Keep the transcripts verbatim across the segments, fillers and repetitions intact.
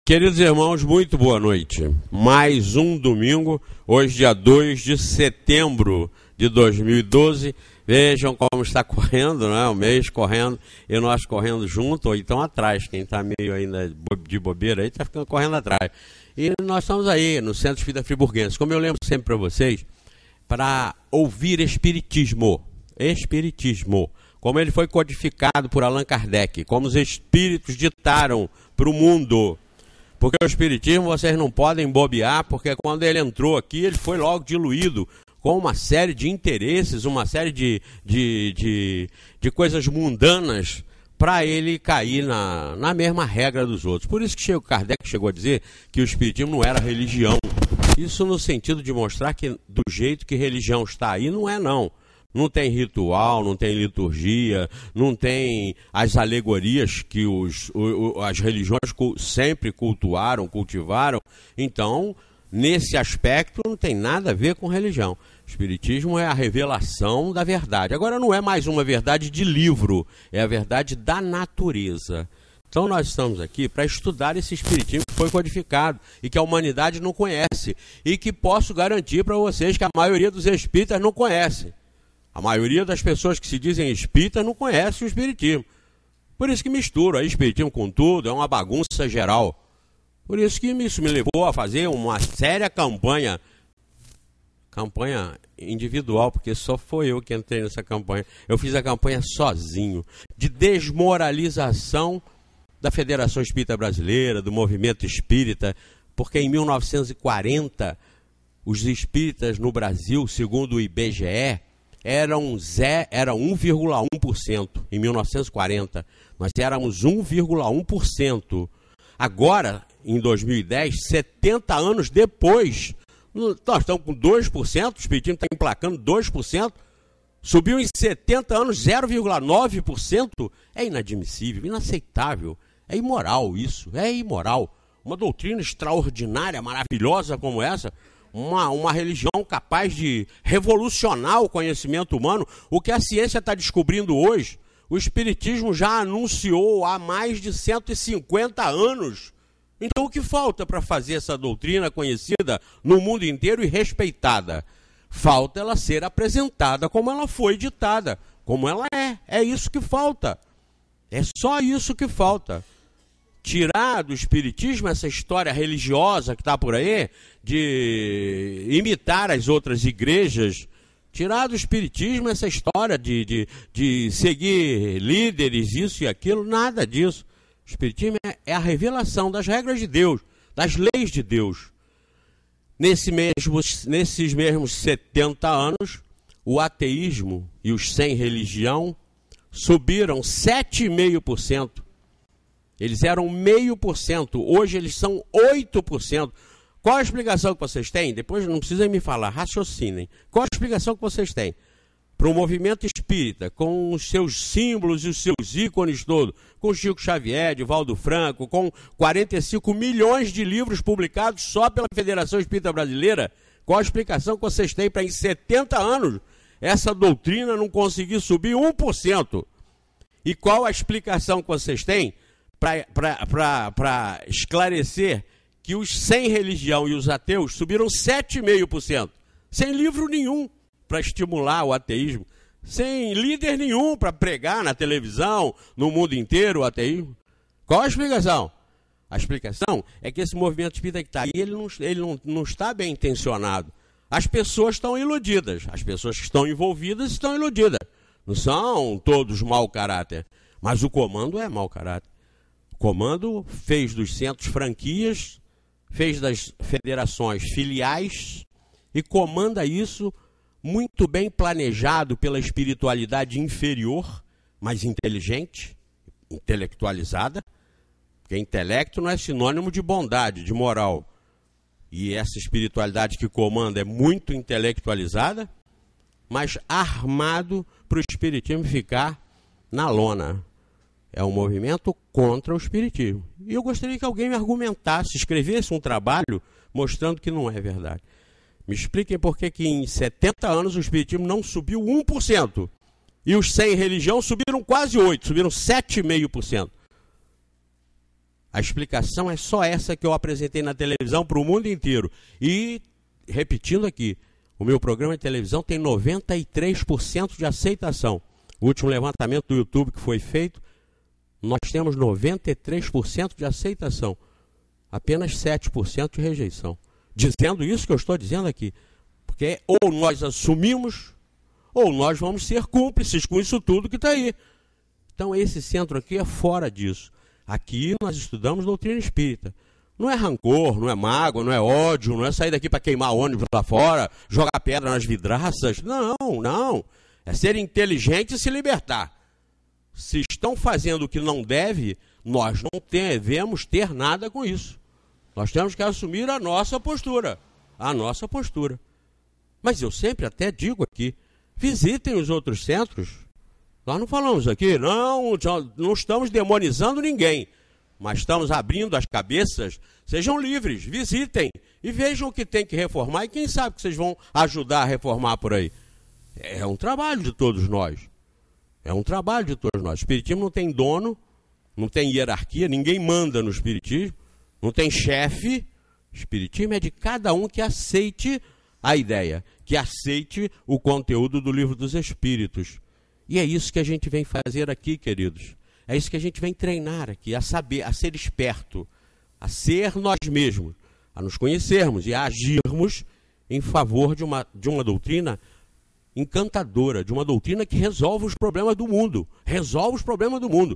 Queridos irmãos, muito boa noite. Mais um domingo, hoje dia dois de setembro de dois mil e doze. Vejam como está correndo, né? O mês correndo e nós correndo junto, ou então atrás. Quem está meio ainda de bobeira aí está ficando correndo atrás. E nós estamos aí no Centro de Vida Friburguense. Como eu lembro sempre para vocês, para ouvir Espiritismo. Espiritismo. Como ele foi codificado por Allan Kardec. Como os espíritos ditaram para o mundo. Porque o Espiritismo vocês não podem bobear, porque quando ele entrou aqui, ele foi logo diluído com uma série de interesses, uma série de, de, de, de coisas mundanas, para ele cair na, na mesma regra dos outros. Por isso que chegou, Kardec chegou a dizer que o Espiritismo não era religião. Isso no sentido de mostrar que do jeito que religião está aí, não é não. Não tem ritual, não tem liturgia, não tem as alegorias que os, o, as religiões sempre cultuaram, cultivaram. Então, nesse aspecto, não tem nada a ver com religião. O Espiritismo é a revelação da verdade. Agora, não é mais uma verdade de livro, é a verdade da natureza. Então, nós estamos aqui para estudar esse Espiritismo que foi codificado e que a humanidade não conhece. E que posso garantir para vocês que a maioria dos espíritas não conhece. A maioria das pessoas que se dizem espíritas não conhece o Espiritismo. Por isso que misturo aí Espiritismo com tudo, é uma bagunça geral. Por isso que isso me levou a fazer uma séria campanha, campanha individual, porque só foi eu que entrei nessa campanha. Eu fiz a campanha sozinho, de desmoralização da Federação Espírita Brasileira, do movimento espírita, porque em mil novecentos e quarenta, os espíritas no Brasil, segundo o I B G E, eram era um vírgula um por cento em mil novecentos e quarenta. Nós éramos um vírgula um por cento. Agora, em dois mil e dez, setenta anos depois, nós estamos com dois por cento, o Espiritismo está emplacando dois por cento, subiu em setenta anos zero vírgula nove por cento. É inadmissível, inaceitável, é imoral isso, é imoral. Uma doutrina extraordinária, maravilhosa como essa, Uma, uma religião capaz de revolucionar o conhecimento humano, o que a ciência está descobrindo hoje, o Espiritismo já anunciou há mais de cento e cinquenta anos. Então o que falta para fazer essa doutrina conhecida no mundo inteiro e respeitada? Falta ela ser apresentada como ela foi ditada, como ela é. É isso que falta. É só isso que falta. Tirar do Espiritismo essa história religiosa que está por aí, de imitar as outras igrejas, tirar do Espiritismo essa história de, de, de seguir líderes, isso e aquilo, nada disso. O Espiritismo é, é a revelação das regras de Deus, das leis de Deus. Nesse mesmo, nesses mesmos setenta anos, o ateísmo e os sem religião subiram sete vírgula cinco por cento. Eles eram meio por cento, hoje eles são oito por cento. Qual a explicação que vocês têm? Depois não precisam me falar, raciocinem. Qual a explicação que vocês têm para o movimento espírita, com os seus símbolos e os seus ícones todos, com Chico Xavier, Divaldo Franco, com quarenta e cinco milhões de livros publicados só pela Federação Espírita Brasileira? Qual a explicação que vocês têm para em setenta anos essa doutrina não conseguir subir um por cento? E qual a explicação que vocês têm para esclarecer que os sem religião e os ateus subiram sete vírgula cinco por cento, sem livro nenhum para estimular o ateísmo, sem líder nenhum para pregar na televisão, no mundo inteiro o ateísmo? Qual a explicação? A explicação é que esse movimento espírita que está aí, ele, não, ele não, não está bem intencionado. As pessoas estão iludidas, as pessoas que estão envolvidas estão iludidas. Não são todos mau caráter, mas o comando é mau caráter. O comando fez dos centros franquias, fez das federações filiais e comanda isso muito bem planejado pela espiritualidade inferior, mas inteligente, intelectualizada, porque intelecto não é sinônimo de bondade, de moral. E essa espiritualidade que comanda é muito intelectualizada, mas armado para o espiritismo ficar na lona. É um movimento contra o Espiritismo. E eu gostaria que alguém me argumentasse, escrevesse um trabalho mostrando que não é verdade. Me expliquem por que que em setenta anos o Espiritismo não subiu um por cento. E os sem religião subiram quase oito por cento, subiram sete vírgula cinco por cento. A explicação é só essa que eu apresentei na televisão para o mundo inteiro. E, repetindo aqui, o meu programa de televisão tem noventa e três por cento de aceitação. O último levantamento do YouTube que foi feito, nós temos noventa e três por cento de aceitação. Apenas sete por cento de rejeição. Dizendo isso que eu estou dizendo aqui. Porque ou nós assumimos, ou nós vamos ser cúmplices com isso tudo que está aí. Então esse centro aqui é fora disso. Aqui nós estudamos doutrina espírita. Não é rancor, não é mágoa, não é ódio, não é sair daqui para queimar ônibus lá fora, jogar pedra nas vidraças. Não, não. É ser inteligente e se libertar. Se estão fazendo o que não deve, nós não devemos ter nada com isso. Nós temos que assumir a nossa postura. A nossa postura. Mas eu sempre até digo aqui, visitem os outros centros. Nós não falamos aqui, não, não estamos demonizando ninguém, mas estamos abrindo as cabeças. Sejam livres, visitem e vejam o que tem que reformar e quem sabe que vocês vão ajudar a reformar por aí. É um trabalho de todos nós. É um trabalho de todos nós. O espiritismo não tem dono, não tem hierarquia, ninguém manda no espiritismo, não tem chefe. O espiritismo é de cada um que aceite a ideia, que aceite o conteúdo do Livro dos Espíritos. E é isso que a gente vem fazer aqui, queridos. É isso que a gente vem treinar aqui, a saber, a ser esperto, a ser nós mesmos, a nos conhecermos e a agirmos em favor de uma, de uma doutrina encantadora, de uma doutrina que resolve os problemas do mundo. Resolve os problemas do mundo.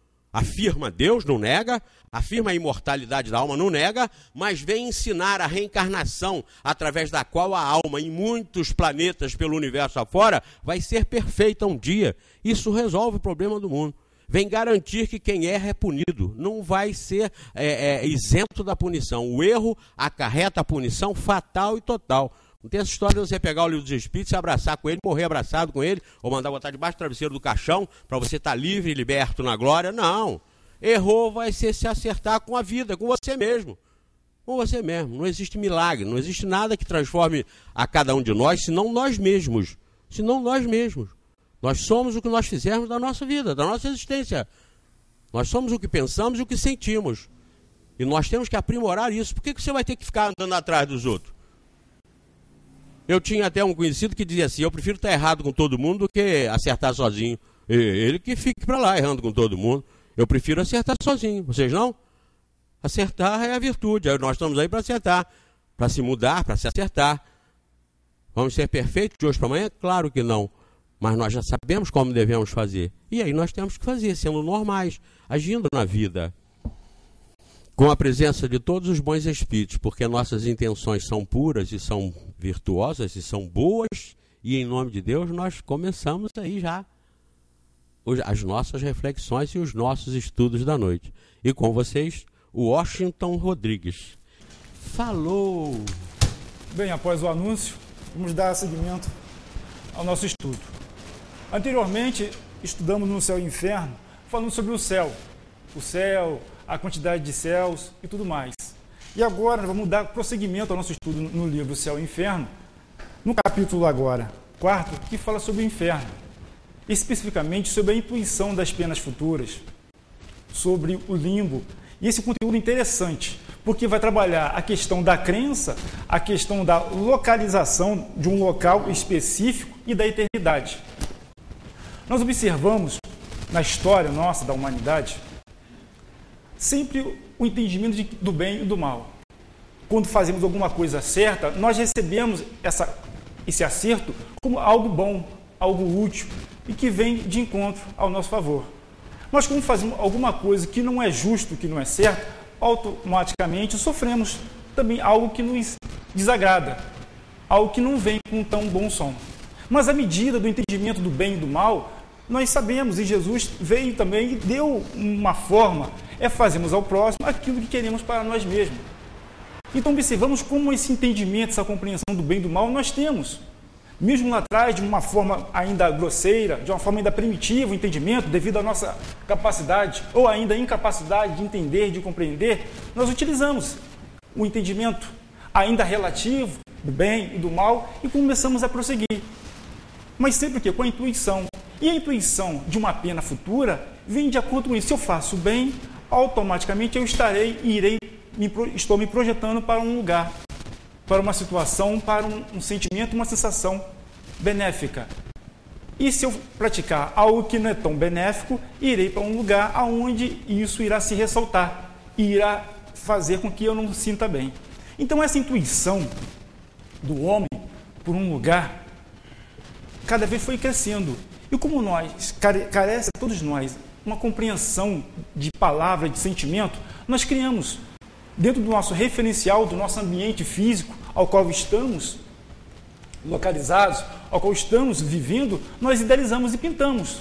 Afirma Deus, não nega, afirma a imortalidade da alma, não nega, mas vem ensinar a reencarnação, através da qual a alma, em muitos planetas pelo universo afora, vai ser perfeita um dia. Isso resolve o problema do mundo. Vem garantir que quem erra é punido, não vai ser é, é, isento da punição. O erro acarreta a punição fatal e total. Não tem essa história de você pegar o Livro dos Espíritos, se abraçar com ele, morrer abraçado com ele, ou mandar botar debaixo do travesseiro do caixão, para você estar livre e liberto na glória. Não. Errou vai ser se acertar com a vida, com você mesmo. Com você mesmo. Não existe milagre, não existe nada que transforme a cada um de nós, senão nós mesmos. Senão nós mesmos. Nós somos o que nós fizermos da nossa vida, da nossa existência. Nós somos o que pensamos e o que sentimos. E nós temos que aprimorar isso. Por que você vai ter que ficar andando atrás dos outros? Eu tinha até um conhecido que dizia assim, eu prefiro estar errado com todo mundo do que acertar sozinho. Ele que fique para lá errando com todo mundo. Eu prefiro acertar sozinho. Vocês não? Acertar é a virtude. Nós estamos aí para acertar, para se mudar, para se acertar. Vamos ser perfeitos de hoje para amanhã? Claro que não. Mas nós já sabemos como devemos fazer. E aí nós temos que fazer, sendo normais, agindo na vida. Com a presença de todos os bons espíritos, porque nossas intenções são puras e são virtuosas e são boas, e em nome de Deus nós começamos aí já as nossas reflexões e os nossos estudos da noite. E com vocês, o Washington Rodrigues. Falou! Bem, após o anúncio, vamos dar seguimento ao nosso estudo. Anteriormente, estudamos no Céu e Inferno, falando sobre o céu. O céu, a quantidade de céus e tudo mais. E agora vamos dar prosseguimento ao nosso estudo no livro Céu e Inferno, no capítulo agora, quarto, que fala sobre o inferno, especificamente sobre a intuição das penas futuras, sobre o limbo. E esse conteúdo é interessante, porque vai trabalhar a questão da crença, a questão da localização de um local específico e da eternidade. Nós observamos na história nossa, da humanidade, sempre o entendimento de, do bem e do mal. Quando fazemos alguma coisa certa, nós recebemos essa, esse acerto como algo bom, algo útil e que vem de encontro ao nosso favor. Mas quando fazemos alguma coisa que não é justo, que não é certo, automaticamente sofremos também algo que nos desagrada, algo que não vem com tão bom som. Mas à medida do entendimento do bem e do mal, nós sabemos, e Jesus veio também e deu uma forma, é fazermos ao próximo aquilo que queremos para nós mesmos. Então observamos como esse entendimento, essa compreensão do bem e do mal nós temos. Mesmo lá atrás, de uma forma ainda grosseira, de uma forma ainda primitiva, o entendimento, devido à nossa capacidade, ou ainda incapacidade de entender, de compreender, nós utilizamos o entendimento ainda relativo do bem e do mal e começamos a prosseguir. Mas sempre que com a intuição. E a intuição de uma pena futura vem de acordo com isso. Se eu faço bem, automaticamente eu estarei e irei, me, estou me projetando para um lugar, para uma situação, para um, um sentimento, uma sensação benéfica. E se eu praticar algo que não é tão benéfico, irei para um lugar onde isso irá se ressaltar e irá fazer com que eu não me sinta bem. Então essa intuição do homem por um lugar cada vez foi crescendo. E como nós, carece todos nós, uma compreensão de palavra, de sentimento, nós criamos, dentro do nosso referencial, do nosso ambiente físico, ao qual estamos localizados, ao qual estamos vivendo, nós idealizamos e pintamos.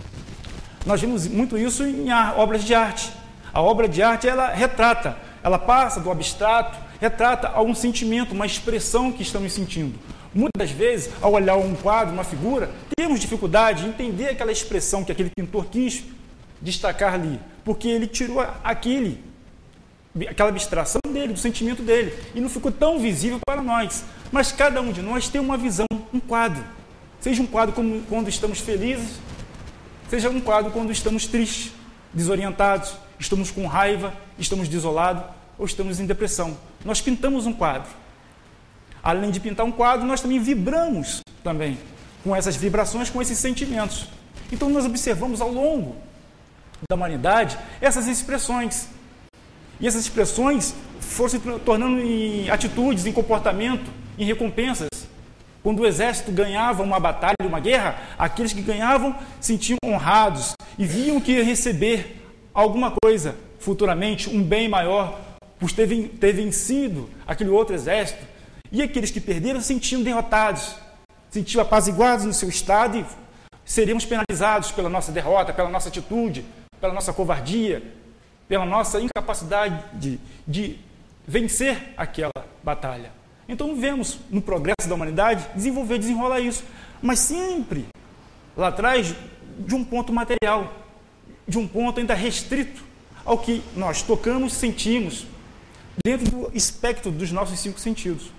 Nós vemos muito isso em obras de arte. A obra de arte, ela retrata, ela passa do abstrato, retrata algum sentimento, uma expressão que estamos sentindo. Muitas vezes, ao olhar um quadro, uma figura, temos dificuldade de entender aquela expressão que aquele pintor quis destacar ali, porque ele tirou aquele, aquela abstração dele, do sentimento dele, e não ficou tão visível para nós. Mas cada um de nós tem uma visão, um quadro. Seja um quadro como quando estamos felizes, seja um quadro quando estamos tristes, desorientados, estamos com raiva, estamos desolados ou estamos em depressão. Nós pintamos um quadro. Além de pintar um quadro, nós também vibramos também com essas vibrações, com esses sentimentos. Então nós observamos ao longo da humanidade essas expressões. E essas expressões foram se tornando em atitudes, em comportamento, em recompensas. Quando o exército ganhava uma batalha, uma guerra, aqueles que ganhavam se sentiam honrados e viam que ia receber alguma coisa futuramente, um bem maior, por ter, ter vencido aquele outro exército. E aqueles que perderam se sentiam derrotados, se sentiam apaziguados no seu estado e seríamos penalizados pela nossa derrota, pela nossa atitude, pela nossa covardia, pela nossa incapacidade de, de vencer aquela batalha. Então vemos no progresso da humanidade desenvolver, desenrolar isso, mas sempre lá atrás de um ponto material, de um ponto ainda restrito ao que nós tocamos, sentimos, dentro do espectro dos nossos cinco sentidos.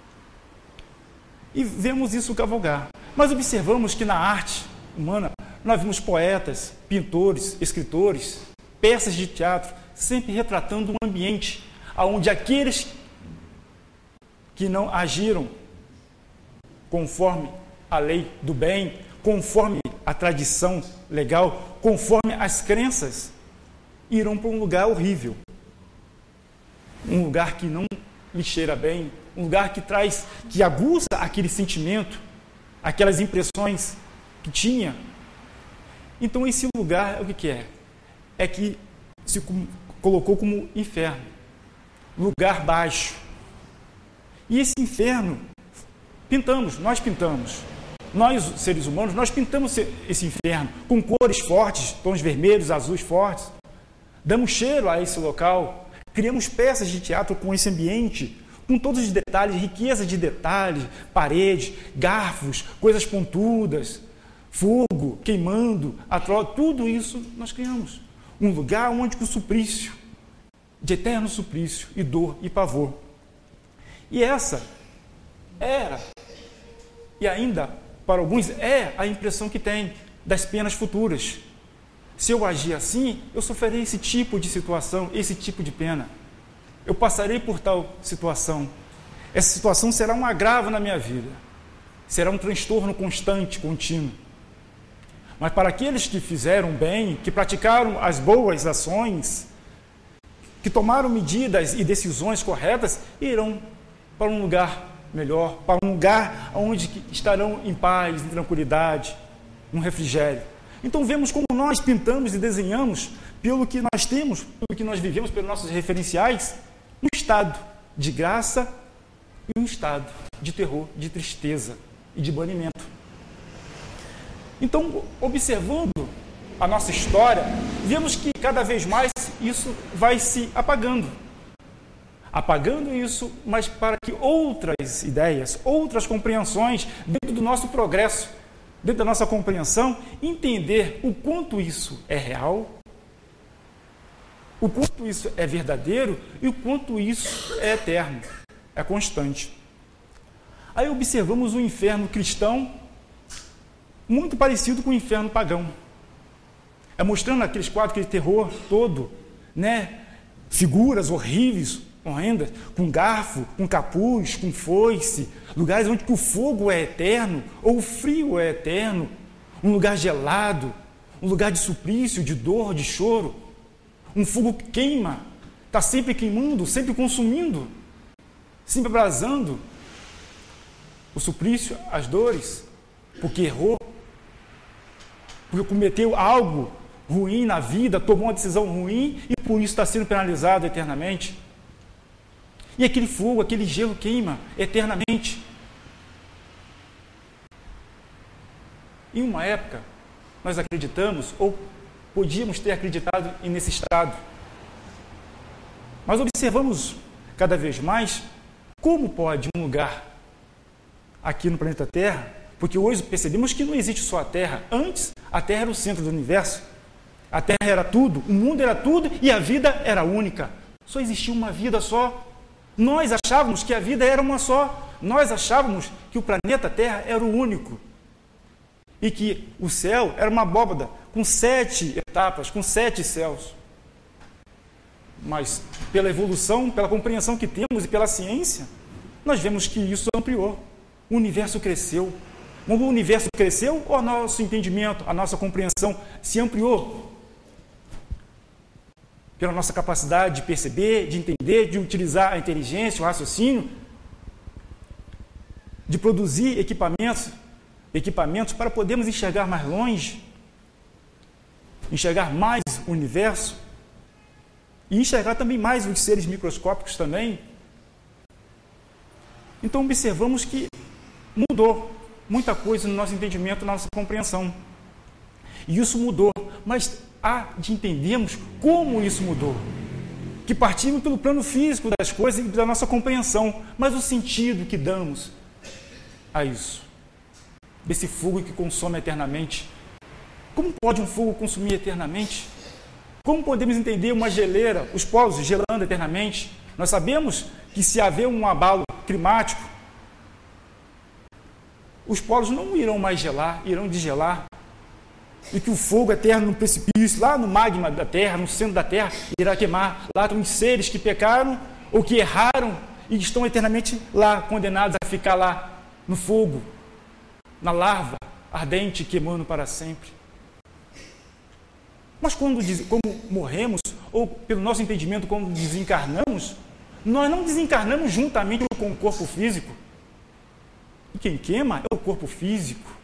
E vemos isso cavalgar. Mas observamos que na arte humana nós vimos poetas, pintores, escritores, peças de teatro, sempre retratando um ambiente onde aqueles que não agiram conforme a lei do bem, conforme a tradição legal, conforme as crenças, irão para um lugar horrível. Um lugar que não lhe cheira bem, um lugar que traz, que aguça aquele sentimento, aquelas impressões que tinha. Então esse lugar, o que, que é? É que se colocou como inferno, lugar baixo. E esse inferno, pintamos, nós pintamos. Nós, seres humanos, nós pintamos esse inferno com cores fortes, tons vermelhos, azuis fortes. Damos cheiro a esse local, criamos peças de teatro com esse ambiente, com todos os detalhes, riqueza de detalhes, paredes, garfos, coisas pontudas, fogo, queimando, atroz, tudo isso nós criamos. Um lugar onde o suplício, de eterno suplício e dor e pavor. E essa era, e ainda para alguns é a impressão que tem das penas futuras. Se eu agir assim, eu sofrerei esse tipo de situação, esse tipo de pena. Eu passarei por tal situação. Essa situação será um agravo na minha vida. Será um transtorno constante, contínuo. Mas para aqueles que fizeram bem, que praticaram as boas ações, que tomaram medidas e decisões corretas, irão para um lugar melhor, para um lugar onde estarão em paz, em tranquilidade, um refrigério. Então vemos como nós pintamos e desenhamos, pelo que nós temos, pelo que nós vivemos, pelos nossos referenciais, um estado de graça e um estado de terror, de tristeza e de banimento. Então, observando a nossa história, vemos que cada vez mais isso vai se apagando. Apagando isso, mas para que outras ideias, outras compreensões, dentro do nosso progresso, dentro da nossa compreensão, entender o quanto isso é real, o quanto isso é verdadeiro e o quanto isso é eterno, é constante. Aí observamos o inferno cristão muito parecido com o inferno pagão. É mostrando aqueles quadros, aquele terror todo, né, figuras horríveis, horrendas, com garfo, com capuz, com foice, lugares onde o fogo é eterno, ou o frio é eterno, um lugar gelado, um lugar de suplício, de dor, de choro, um fogo que queima, está sempre queimando, sempre consumindo, sempre abrasando o suplício, as dores, porque errou, porque cometeu algo ruim na vida, tomou uma decisão ruim e por isso está sendo penalizado eternamente. E aquele fogo, aquele gelo queima eternamente. Em uma época, nós acreditamos, ou podíamos ter acreditado nesse estado. Mas observamos cada vez mais como pode um lugar aqui no planeta Terra, porque hoje percebemos que não existe só a Terra. Antes, a Terra era o centro do universo. A Terra era tudo, o mundo era tudo e a vida era única. Só existia uma vida só. Nós achávamos que a vida era uma só. Nós achávamos que o planeta Terra era o único. E que o céu era uma abóbada com sete etapas, com sete céus. Mas pela evolução, pela compreensão que temos e pela ciência, nós vemos que isso ampliou. O universo cresceu. O universo cresceu ou o nosso entendimento, a nossa compreensão se ampliou? Pela nossa capacidade de perceber, de entender, de utilizar a inteligência, o raciocínio, de produzir equipamentos, equipamentos para podermos enxergar mais longe, enxergar mais o universo e enxergar também mais os seres microscópicos também. Então observamos que mudou muita coisa no nosso entendimento, na nossa compreensão. E isso mudou, mas há de entendermos como isso mudou. Que partimos pelo plano físico das coisas e da nossa compreensão, mas o sentido que damos a isso. Desse fogo que consome eternamente. Como pode um fogo consumir eternamente? Como podemos entender uma geleira, os polos gelando eternamente? Nós sabemos que se haver um abalo climático, os polos não irão mais gelar, irão desgelar. E que o fogo eterno no precipício, lá no magma da terra, no centro da terra, irá queimar. Lá estão os seres que pecaram ou que erraram e estão eternamente lá, condenados a ficar lá no fogo, na larva ardente, queimando para sempre. Mas quando como morremos, ou pelo nosso entendimento, quando desencarnamos, nós não desencarnamos juntamente com o corpo físico. E quem queima é o corpo físico.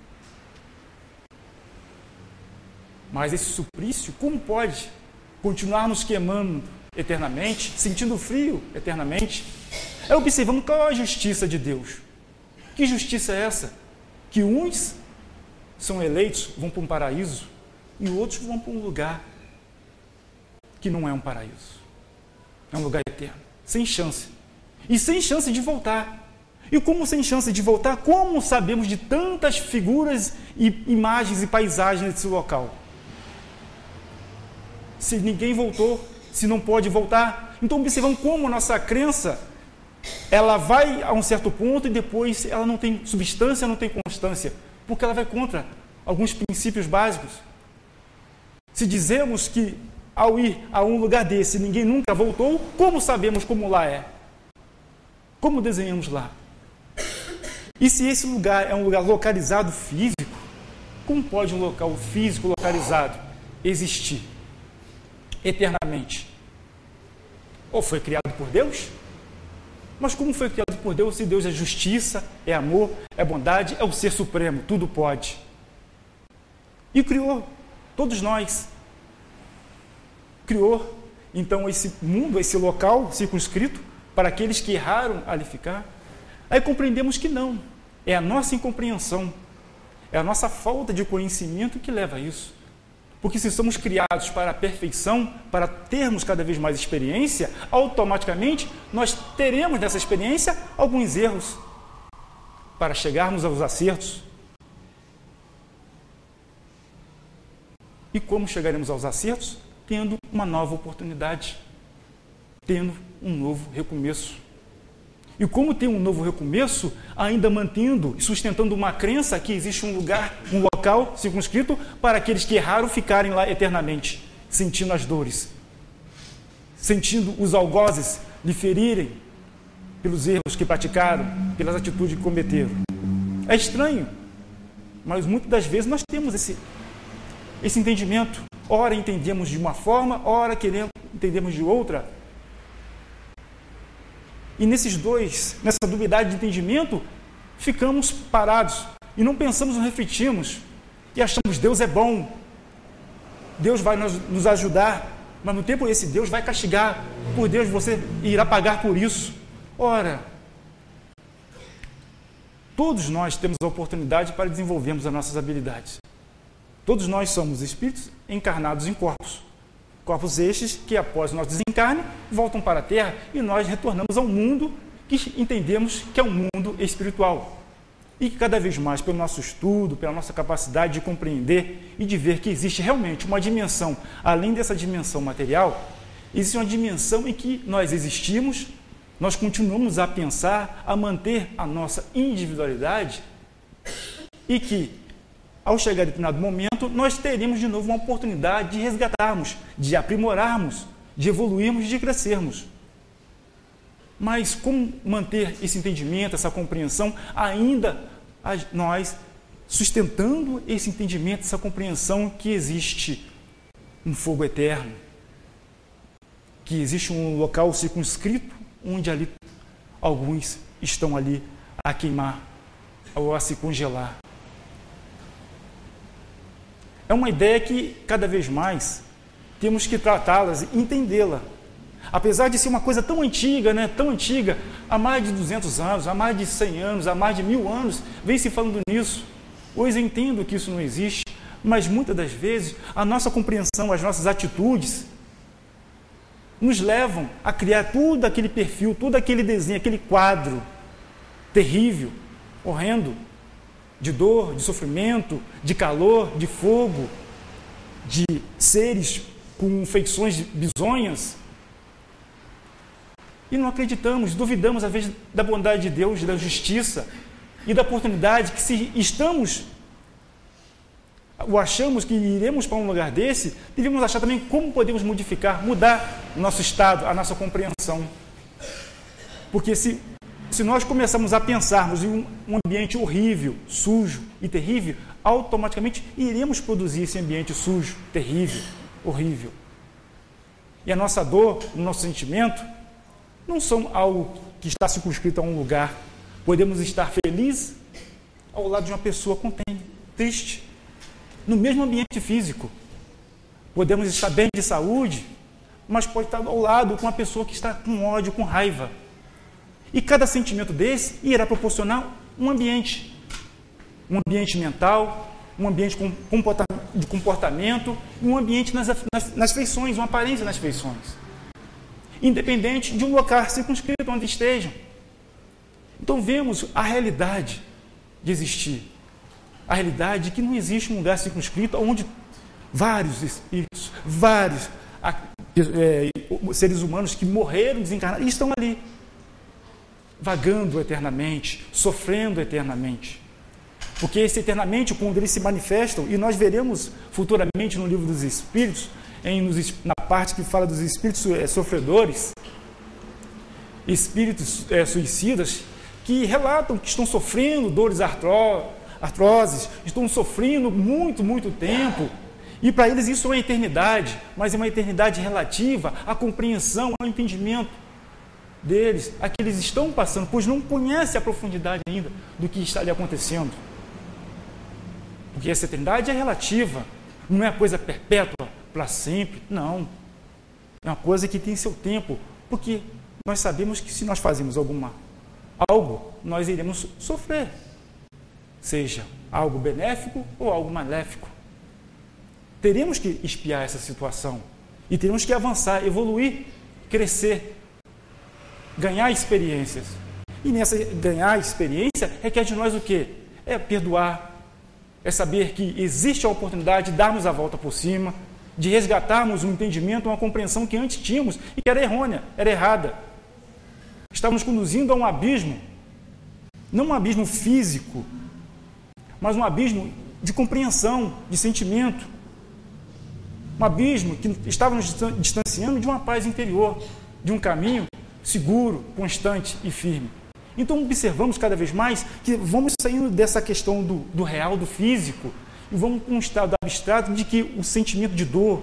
Mas esse suplício, como pode continuar nos queimando eternamente, sentindo frio eternamente? Aí observamos qual é a justiça de Deus. Que justiça é essa? Que uns são eleitos, vão para um paraíso, e outros vão para um lugar que não é um paraíso. É um lugar eterno, sem chance. E sem chance de voltar. E como sem chance de voltar, como sabemos de tantas figuras e imagens e paisagens desse local? Se ninguém voltou, se não pode voltar. Então observamos como a nossa crença, ela vai a um certo ponto e depois ela não tem substância, não tem constância, porque ela vai contra alguns princípios básicos. Se dizemos que ao ir a um lugar desse ninguém nunca voltou, como sabemos como lá é? Como desenhamos lá? E se esse lugar é um lugar localizado físico, como pode um local físico localizado existir eternamente? Ou foi criado por Deus? Mas como foi criado por Deus, se Deus é justiça, é amor, é bondade, é o ser supremo, tudo pode. E criou todos nós. Criou, então, esse mundo, esse local circunscrito, para aqueles que erraram ali ficar. Aí compreendemos que não. É a nossa incompreensão, é a nossa falta de conhecimento que leva a isso. Porque se somos criados para a perfeição, para termos cada vez mais experiência, automaticamente nós teremos nessa experiência alguns erros para chegarmos aos acertos. E como chegaremos aos acertos? Tendo uma nova oportunidade, tendo um novo recomeço. E como ter um novo recomeço, ainda mantendo e sustentando uma crença que existe um lugar, um local circunscrito para aqueles que erraram ficarem lá eternamente, sentindo as dores. sentindo os algozes lhe ferirem pelos erros que praticaram, pelas atitudes que cometeram. É estranho, mas muitas das vezes nós temos esse, esse entendimento. Ora entendemos de uma forma, ora queremos, entendemos de outra. E nesses dois, nessa dualidade de entendimento, ficamos parados e não pensamos, não refletimos e achamos Deus é bom, Deus vai nos, nos ajudar, mas no tempo esse Deus vai castigar. Por Deus você irá pagar por isso. Ora, todos nós temos a oportunidade para desenvolvermos as nossas habilidades. Todos nós somos espíritos encarnados em corpos. Corpos estes que, após o nosso desencarne, voltam para a Terra e nós retornamos ao mundo que entendemos que é um mundo espiritual. E que cada vez mais, pelo nosso estudo, pela nossa capacidade de compreender e de ver que existe realmente uma dimensão, além dessa dimensão material, existe uma dimensão em que nós existimos, nós continuamos a pensar, a manter a nossa individualidade e que, ao chegar a determinado momento, nós teremos de novo uma oportunidade de resgatarmos, de aprimorarmos, de evoluirmos, de crescermos. Mas como manter esse entendimento, essa compreensão, ainda nós sustentando esse entendimento, essa compreensão que existe um fogo eterno, que existe um local circunscrito, onde ali alguns estão ali a queimar ou a se congelar. É uma ideia que, cada vez mais, temos que tratá-las e entendê-la. Apesar de ser uma coisa tão antiga, né, tão antiga, há mais de duzentos anos, há mais de cem anos, há mais de mil anos, vem se falando nisso. Hoje eu entendo que isso não existe, mas muitas das vezes a nossa compreensão, as nossas atitudes, nos levam a criar todo aquele perfil, todo aquele desenho, aquele quadro terrível, horrendo, de dor, de sofrimento, de calor, de fogo, de seres com feições bizonhas. E não acreditamos, duvidamos às vezes da bondade de Deus, da justiça e da oportunidade que, se estamos ou achamos que iremos para um lugar desse, devemos achar também como podemos modificar, mudar o nosso estado, a nossa compreensão. Porque se, se nós começarmos a pensarmos em um, um ambiente horrível, sujo e terrível, automaticamente iremos produzir esse ambiente sujo, terrível, horrível. E a nossa dor, o nosso sentimento, não são algo que está circunscrito a um lugar. Podemos estar felizes ao lado de uma pessoa contente, triste, no mesmo ambiente físico. Podemos estar bem de saúde, mas pode estar ao lado com uma pessoa que está com ódio, com raiva. E cada sentimento desse irá proporcionar um ambiente. Um ambiente mental, um ambiente de comportamento, um ambiente nas, nas, nas feições, uma aparência nas feições. Independente de um local circunscrito onde estejam. Então vemos a realidade de existir. A realidade de que não existe um lugar circunscrito onde vários espíritos, vários é, seres humanos que morreram, desencarnaram, e estão ali, vagando eternamente, sofrendo eternamente. Porque esse eternamente, quando eles se manifestam, e nós veremos futuramente no livro dos Espíritos, em, nos, na parte que fala dos espíritos é, sofredores, espíritos é, suicidas, que relatam que estão sofrendo dores artro, artroses, estão sofrendo muito, muito tempo, e para eles isso é uma eternidade, mas é uma eternidade relativa à compreensão, ao entendimento deles, a que eles estão passando, pois não conhecem a profundidade ainda do que está ali acontecendo. Porque essa eternidade é relativa, não é uma coisa perpétua, para sempre, não. É uma coisa que tem seu tempo, porque nós sabemos que se nós fazemos alguma, algo, nós iremos sofrer, seja algo benéfico ou algo maléfico. Teremos que espiar essa situação e teremos que avançar, evoluir, crescer, ganhar experiências. E nessa ganhar experiência requer de nós o quê? É perdoar, é saber que existe a oportunidade de darmos a volta por cima, de resgatarmos um entendimento, uma compreensão que antes tínhamos e que era errônea, era errada. Estávamos conduzindo a um abismo, não um abismo físico, mas um abismo de compreensão, de sentimento. Um abismo que estava nos distanciando de uma paz interior, de um caminho seguro, constante e firme. Então observamos cada vez mais que vamos saindo dessa questão do, do real, do físico, e vamos para um estado abstrato de que o sentimento de dor,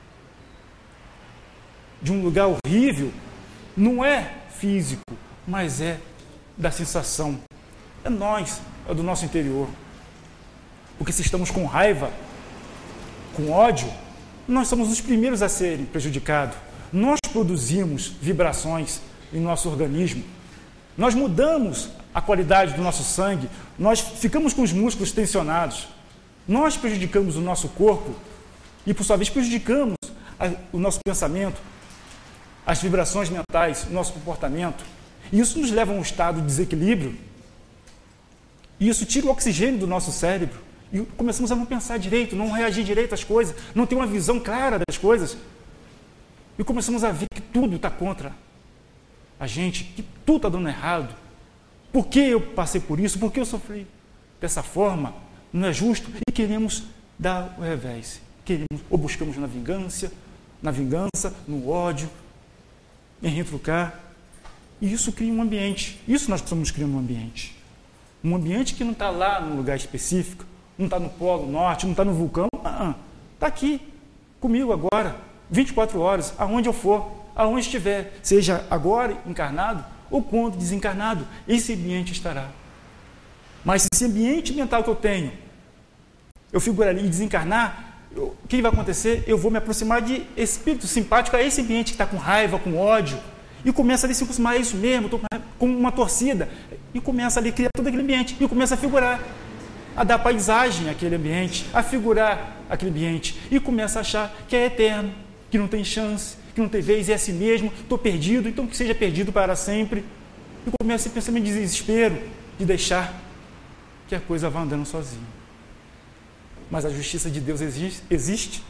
de um lugar horrível, não é físico, mas é da sensação. É nós, é do nosso interior. Porque se estamos com raiva, com ódio, nós somos os primeiros a serem prejudicados. Nós produzimos vibrações em nosso organismo. Nós mudamos a qualidade do nosso sangue. Nós ficamos com os músculos tensionados. Nós prejudicamos o nosso corpo e, por sua vez, prejudicamos a, o nosso pensamento, as vibrações mentais, o nosso comportamento. E isso nos leva a um estado de desequilíbrio. E isso tira o oxigênio do nosso cérebro. E começamos a não pensar direito, não reagir direito às coisas, não ter uma visão clara das coisas. E começamos a ver que tudo está contra a gente, que tudo está dando errado. Por que eu passei por isso? Por que eu sofri dessa forma? Não é justo? E queremos dar o revés. Queremos, ou buscamos na vingança, na vingança, no ódio, em retrucar. E isso cria um ambiente. Isso nós estamos criando um ambiente. Um ambiente que não está lá num lugar específico, não está no Polo Norte, não está no vulcão. Está aqui, comigo agora, vinte e quatro horas, aonde eu for, aonde estiver, seja agora encarnado ou quando desencarnado, esse ambiente estará. Mas esse ambiente mental que eu tenho, eu figurar ali e desencarnar, eu, o que vai acontecer? Eu vou me aproximar de espírito simpático a esse ambiente que está com raiva, com ódio, e começa ali a se aproximar, é isso mesmo, estou com uma torcida, e começa ali a criar todo aquele ambiente, e começa a figurar, a dar paisagem àquele ambiente, a figurar aquele ambiente, e começa a achar que é eterno, que não tem chance, que não tem vez, é assim mesmo, estou perdido, então que seja perdido para sempre. E começa esse pensamento de desespero, de deixar que a coisa vá andando sozinha. Mas a justiça de Deus existe, existe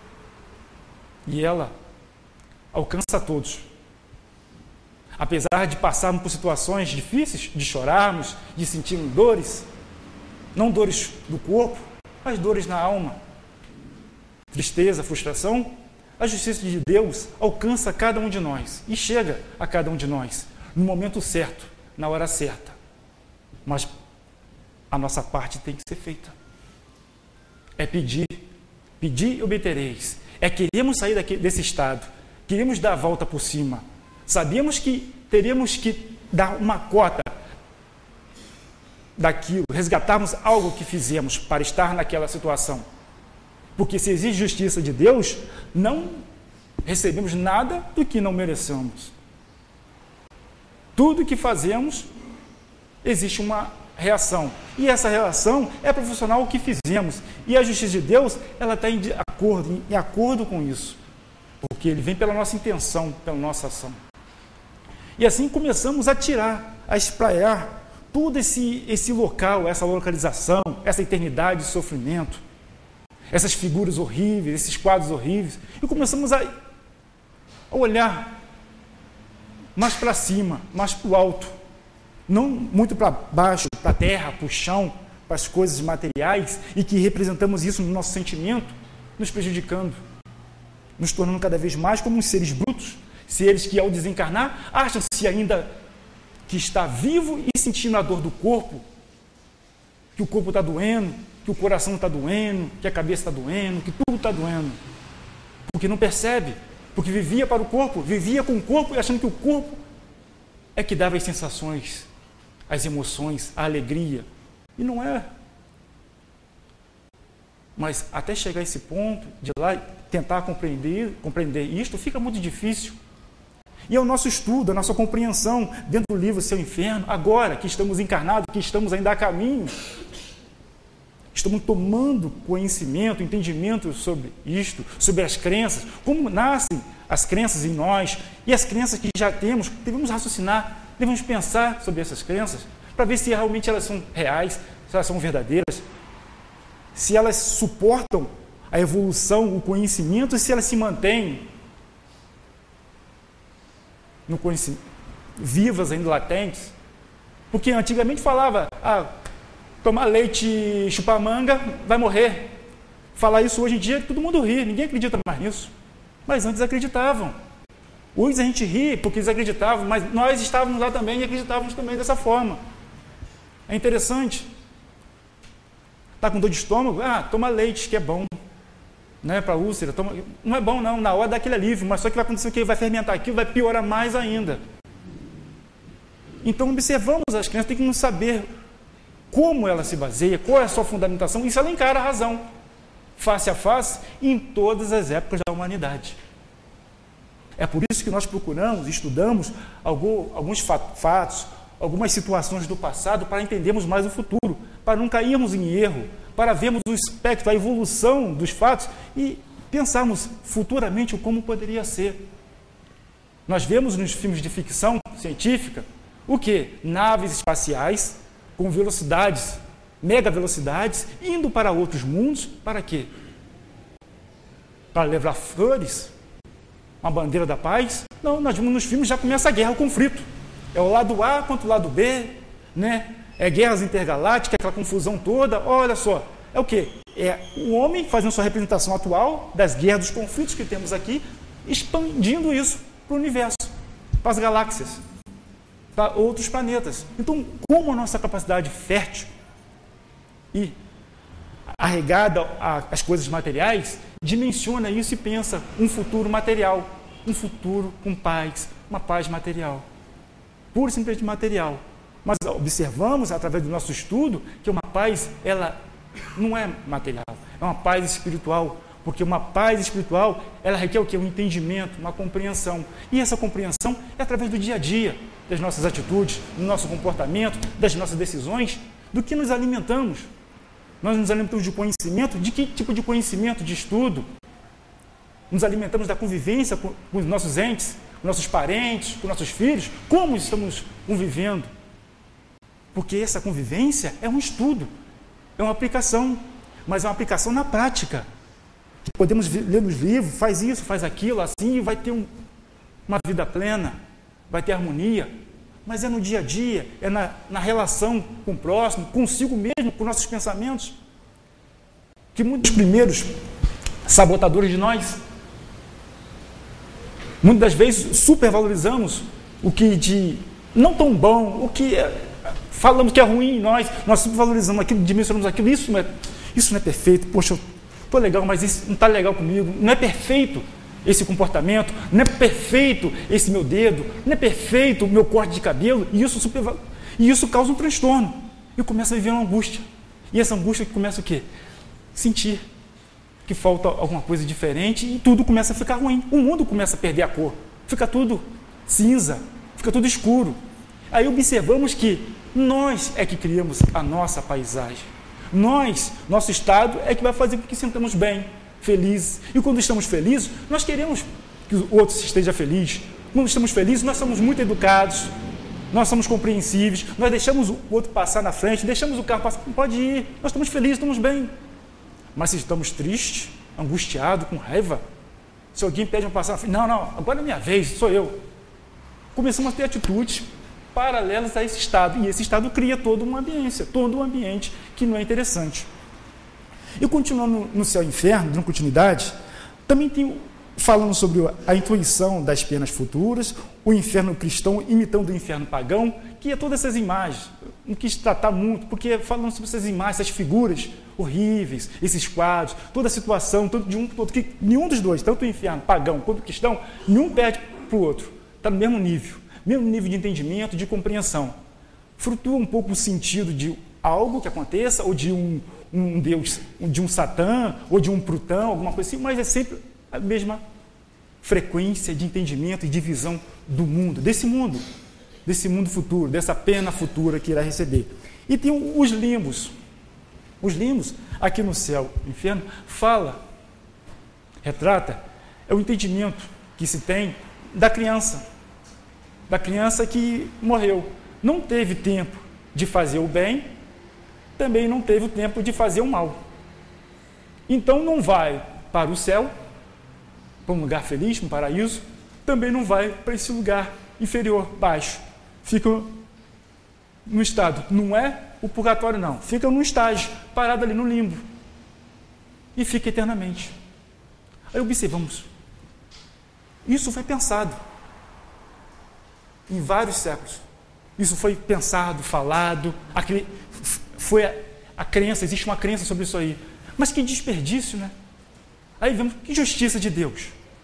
e ela alcança a todos. Apesar de passarmos por situações difíceis, de chorarmos, de sentirmos dores, não dores do corpo, mas dores na alma, tristeza, frustração, a justiça de Deus alcança cada um de nós e chega a cada um de nós no momento certo, na hora certa. Mas a nossa parte tem que ser feita. É pedir, pedir e obtereis. É queremos sair daqui, desse estado, queremos dar a volta por cima. Sabemos que teríamos que dar uma cota daquilo, resgatarmos algo que fizemos para estar naquela situação. Porque se existe justiça de Deus, não recebemos nada do que não merecemos. Tudo que fazemos, existe uma reação. E essa reação é proporcional ao que fizemos. E a justiça de Deus, ela está em acordo, em acordo com isso. Porque ele vem pela nossa intenção, pela nossa ação. E assim começamos a tirar, a espraiar todo esse, esse local, essa localização, essa eternidade de sofrimento, essas figuras horríveis, esses quadros horríveis, e começamos a, a olhar mais para cima, mais para o alto, não muito para baixo, para a terra, para o chão, para as coisas materiais, e que representamos isso no nosso sentimento, nos prejudicando, nos tornando cada vez mais como uns seres brutos, seres que ao desencarnar, acham-se ainda que está vivo e sentindo a dor do corpo, que o corpo está doendo, que o coração está doendo, que a cabeça está doendo, que tudo está doendo. Porque não percebe, porque vivia para o corpo, vivia com o corpo e achando que o corpo é que dava as sensações, as emoções, a alegria. E não é. Mas até chegar a esse ponto, de lá tentar compreender, compreender isto, fica muito difícil. E é o nosso estudo, a nossa compreensão dentro do livro Céu e Inferno, agora que estamos encarnados, que estamos ainda a caminho, estamos tomando conhecimento, entendimento sobre isto, sobre as crenças, como nascem as crenças em nós, e as crenças que já temos, devemos raciocinar, devemos pensar sobre essas crenças, para ver se realmente elas são reais, se elas são verdadeiras, se elas suportam a evolução, o conhecimento, e se elas se mantêm no conhecimento, vivas ainda latentes. Porque antigamente falava, ah, tomar leite e chupar manga vai morrer. Falar isso hoje em dia, todo mundo ri, ninguém acredita mais nisso. Mas antes acreditavam. Hoje a gente ri porque eles acreditavam, mas nós estávamos lá também e acreditávamos também dessa forma. É interessante. Está com dor de estômago? Ah, toma leite, que é bom. Né, para úlcera. Toma... Não é bom não, na hora dá aquele alívio, mas só que vai acontecer o quê? Vai fermentar aquilo, vai piorar mais ainda. Então observamos as crianças, tem que nos saber como ela se baseia, qual é a sua fundamentação, e se ela encara a razão, face a face, em todas as épocas da humanidade. É por isso que nós procuramos, estudamos alguns fatos, algumas situações do passado para entendermos mais o futuro, para não cairmos em erro, para vermos o espectro, a evolução dos fatos e pensarmos futuramente o como poderia ser. Nós vemos nos filmes de ficção científica o quê? Naves espaciais com velocidades, mega velocidades, indo para outros mundos, para quê? Para levar flores? Uma bandeira da paz? Não, nós vimos nos filmes, já começa a guerra, o conflito. É o lado A contra o lado B, né? É guerras intergalácticas, aquela confusão toda. Olha só, é o quê? É o homem fazendo sua representação atual das guerras, dos conflitos que temos aqui, expandindo isso para o universo, para as galáxias, para outros planetas. Então, como a nossa capacidade fértil e arregada às coisas materiais, dimensiona isso e pensa um futuro material, um futuro com paz, uma paz material, pura e simplesmente material. Mas observamos, através do nosso estudo, que uma paz, ela não é material, é uma paz espiritual, porque uma paz espiritual, ela requer o quê? Um entendimento, uma compreensão. E essa compreensão é através do dia a dia, das nossas atitudes, do nosso comportamento, das nossas decisões, do que nos alimentamos. Nós nos alimentamos de conhecimento, de que tipo de conhecimento, de estudo? Nos alimentamos da convivência com os nossos entes, com nossos parentes, com nossos filhos, como estamos convivendo? Porque essa convivência é um estudo, é uma aplicação, mas é uma aplicação na prática. Podemos ler nos livros, faz isso, faz aquilo, assim, e vai ter um, uma vida plena, vai ter harmonia. Mas é no dia a dia, é na, na relação com o próximo, consigo mesmo, com nossos pensamentos. Que muitos primeiros sabotadores de nós, muitas das vezes supervalorizamos o que de não tão bom, o que é, falamos que é ruim em nós, nós supervalorizamos aquilo, dimensionamos aquilo, isso não é, isso não é perfeito, poxa, eu estou legal, mas isso não está legal comigo, não é perfeito esse comportamento, não é perfeito esse meu dedo, não é perfeito o meu corte de cabelo, e isso, super, e isso causa um transtorno. Eu começo a viver uma angústia. E essa angústia começa o quê? Sentir que falta alguma coisa diferente e tudo começa a ficar ruim. O mundo começa a perder a cor. Fica tudo cinza, fica tudo escuro. Aí observamos que nós é que criamos a nossa paisagem. Nós, nosso estado, é que vai fazer com que sintamos bem, felizes. E quando estamos felizes, nós queremos que o outro esteja feliz. Quando estamos felizes, nós somos muito educados, nós somos compreensíveis, nós deixamos o outro passar na frente, deixamos o carro passar, pode ir, nós estamos felizes, estamos bem. Mas se estamos tristes, angustiados, com raiva, se alguém pede uma passar na frente, não, não, agora é minha vez, sou eu. Começamos a ter atitudes paralelas a esse estado, e esse estado cria toda uma ambiência, todo um ambiente que não é interessante. E continuando no céu e inferno, dando continuidade, também tem, falando sobre a intuição das penas futuras, o inferno cristão imitando o inferno pagão, que é todas essas imagens, não quis tratar muito, porque falando sobre essas imagens, essas figuras horríveis, esses quadros, toda a situação, tanto de um para o outro, que nenhum dos dois, tanto o inferno pagão quanto o cristão, nenhum perde para o outro, está no mesmo nível, mesmo nível de entendimento, de compreensão. Flutua um pouco o sentido de algo que aconteça, ou de um um Deus, de um Satã, ou de um Plutão, alguma coisa assim, mas é sempre a mesma frequência de entendimento e de visão do mundo, desse mundo, desse mundo futuro, dessa pena futura que irá receber. E tem os limbos. Os limbos, aqui no céu, no inferno, fala, retrata, é o entendimento que se tem da criança, da criança que morreu. Não teve tempo de fazer o bem, também não teve o tempo de fazer o mal. Então não vai para o céu, para um lugar feliz, um paraíso, também não vai para esse lugar inferior, baixo. Fica no estado, não é o purgatório não, fica no estágio, parado ali no limbo. e fica eternamente. Aí observamos. Isso foi pensado em vários séculos. Isso foi pensado, falado, aquele, foi a, a crença, existe uma crença sobre isso aí. Mas que desperdício, né? Aí vemos que justiça de Deus.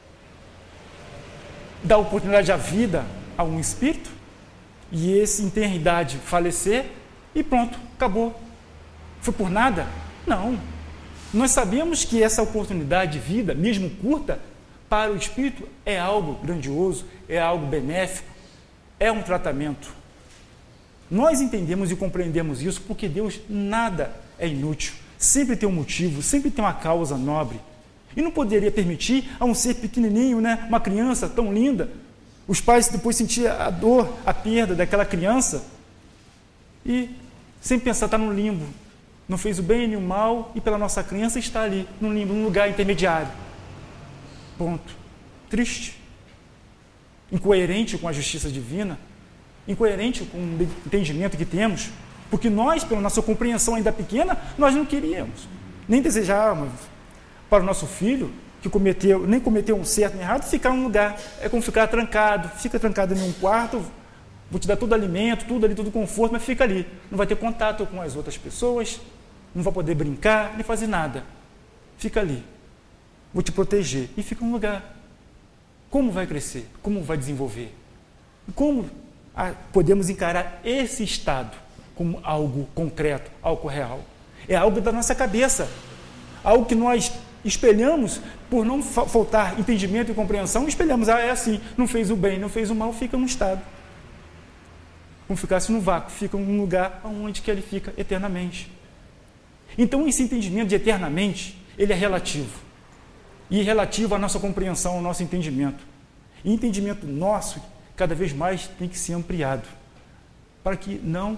Dá oportunidade à vida a um espírito, e esse em eternidade falecer, e pronto, acabou. Foi por nada? Não. Nós sabemos que essa oportunidade de vida, mesmo curta, para o espírito é algo grandioso, é algo benéfico, é um tratamento. Nós entendemos e compreendemos isso porque Deus nada é inútil. Sempre tem um motivo, sempre tem uma causa nobre. E não poderia permitir a um ser pequenininho, né, uma criança tão linda, os pais depois sentiam a dor, a perda daquela criança e, sem pensar, está no limbo. Não fez o bem nem o mal e pela nossa crença está ali, no limbo, num lugar intermediário. Ponto. Triste. Incoerente com a justiça divina, incoerente com o entendimento que temos, porque nós, pela nossa compreensão ainda pequena, nós não queríamos, nem desejávamos para o nosso filho, que cometeu, nem cometeu um certo nem errado, ficar em um lugar. É como ficar trancado, fica trancado em um quarto, vou te dar todo alimento, tudo ali, todo conforto, mas fica ali. Não vai ter contato com as outras pessoas, não vai poder brincar, nem fazer nada. Fica ali. Vou te proteger. E fica em um lugar. Como vai crescer? Como vai desenvolver? Como podemos encarar esse estado como algo concreto, algo real? É algo da nossa cabeça. Algo que nós espelhamos, por não faltar entendimento e compreensão, espelhamos, ah, é assim, não fez o bem, não fez o mal, fica num estado. Como ficasse no vácuo, fica num lugar onde que ele fica eternamente. Então, esse entendimento de eternamente, ele é relativo. E relativo à nossa compreensão, ao nosso entendimento. E entendimento nosso, cada vez mais, tem que ser ampliado, para que não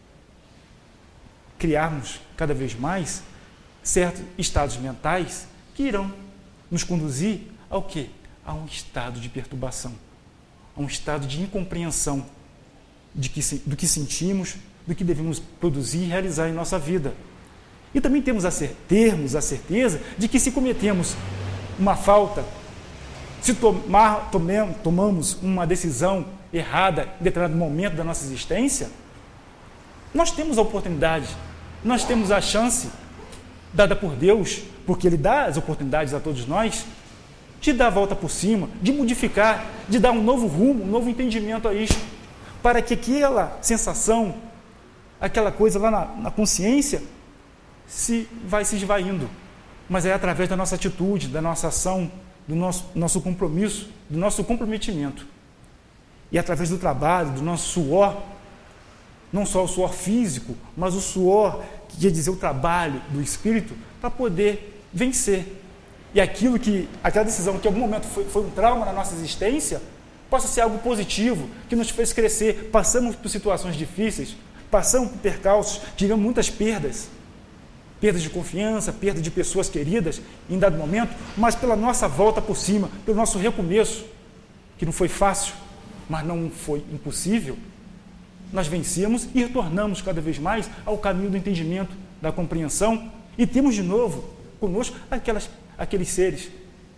criarmos cada vez mais certos estados mentais que irão nos conduzir ao quê? A um estado de perturbação, a um estado de incompreensão de que, do que sentimos, do que devemos produzir e realizar em nossa vida. E também temos a, termos a certeza de que se cometemos uma falta, se tomar, tomemos, tomamos uma decisão errada em determinado momento da nossa existência, nós temos a oportunidade, nós temos a chance dada por Deus, porque Ele dá as oportunidades a todos nós, de dar a volta por cima, de modificar, de dar um novo rumo, um novo entendimento a isso, para que aquela sensação, aquela coisa lá na, na consciência, se vai se esvaindo. Mas é através da nossa atitude, da nossa ação, do nosso, nosso compromisso, do nosso comprometimento. E através do trabalho, do nosso suor, não só o suor físico, mas o suor, que quer dizer o trabalho do espírito, para poder vencer. E aquilo que, aquela decisão que em algum momento foi, foi um trauma na nossa existência, possa ser algo positivo, que nos fez crescer. Passamos por situações difíceis, passamos por percalços, tivemos muitas perdas. Perda de confiança, perda de pessoas queridas em dado momento, mas pela nossa volta por cima, pelo nosso recomeço, que não foi fácil, mas não foi impossível, nós vencemos e retornamos cada vez mais ao caminho do entendimento, da compreensão, e temos de novo conosco aquelas, aqueles seres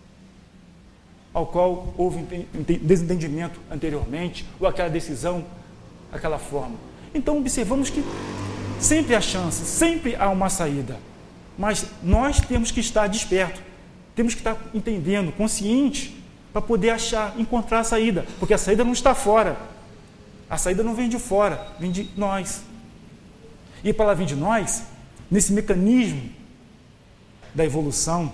ao qual houve desentendimento anteriormente, ou aquela decisão, aquela forma. Então observamos que sempre há chance, sempre há uma saída, mas nós temos que estar desperto, temos que estar entendendo, consciente, para poder achar, encontrar a saída, porque a saída não está fora, a saída não vem de fora, vem de nós. E para ela vir de nós, nesse mecanismo da evolução,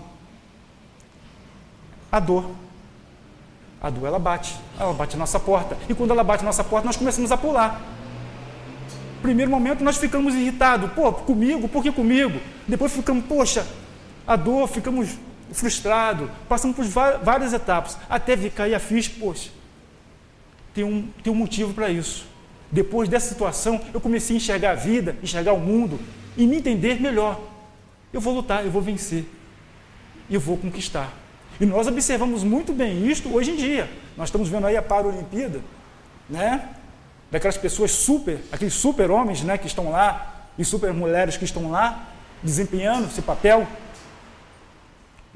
a dor, a dor ela bate, ela bate na nossa porta, e quando ela bate na nossa porta, nós começamos a pular. Primeiro momento nós ficamos irritados, pô, comigo, por que comigo? Depois ficamos, poxa, a dor, ficamos frustrados, passamos por várias etapas, até vir cair a ficha, poxa, tem um, tem um motivo para isso. Depois dessa situação, eu comecei a enxergar a vida, enxergar o mundo e me entender melhor. Eu vou lutar, eu vou vencer, eu vou conquistar. E nós observamos muito bem isto hoje em dia. Nós estamos vendo aí a Paralimpíada, né? Daquelas pessoas super, aqueles super homens, né, que estão lá, e super mulheres que estão lá, desempenhando esse papel.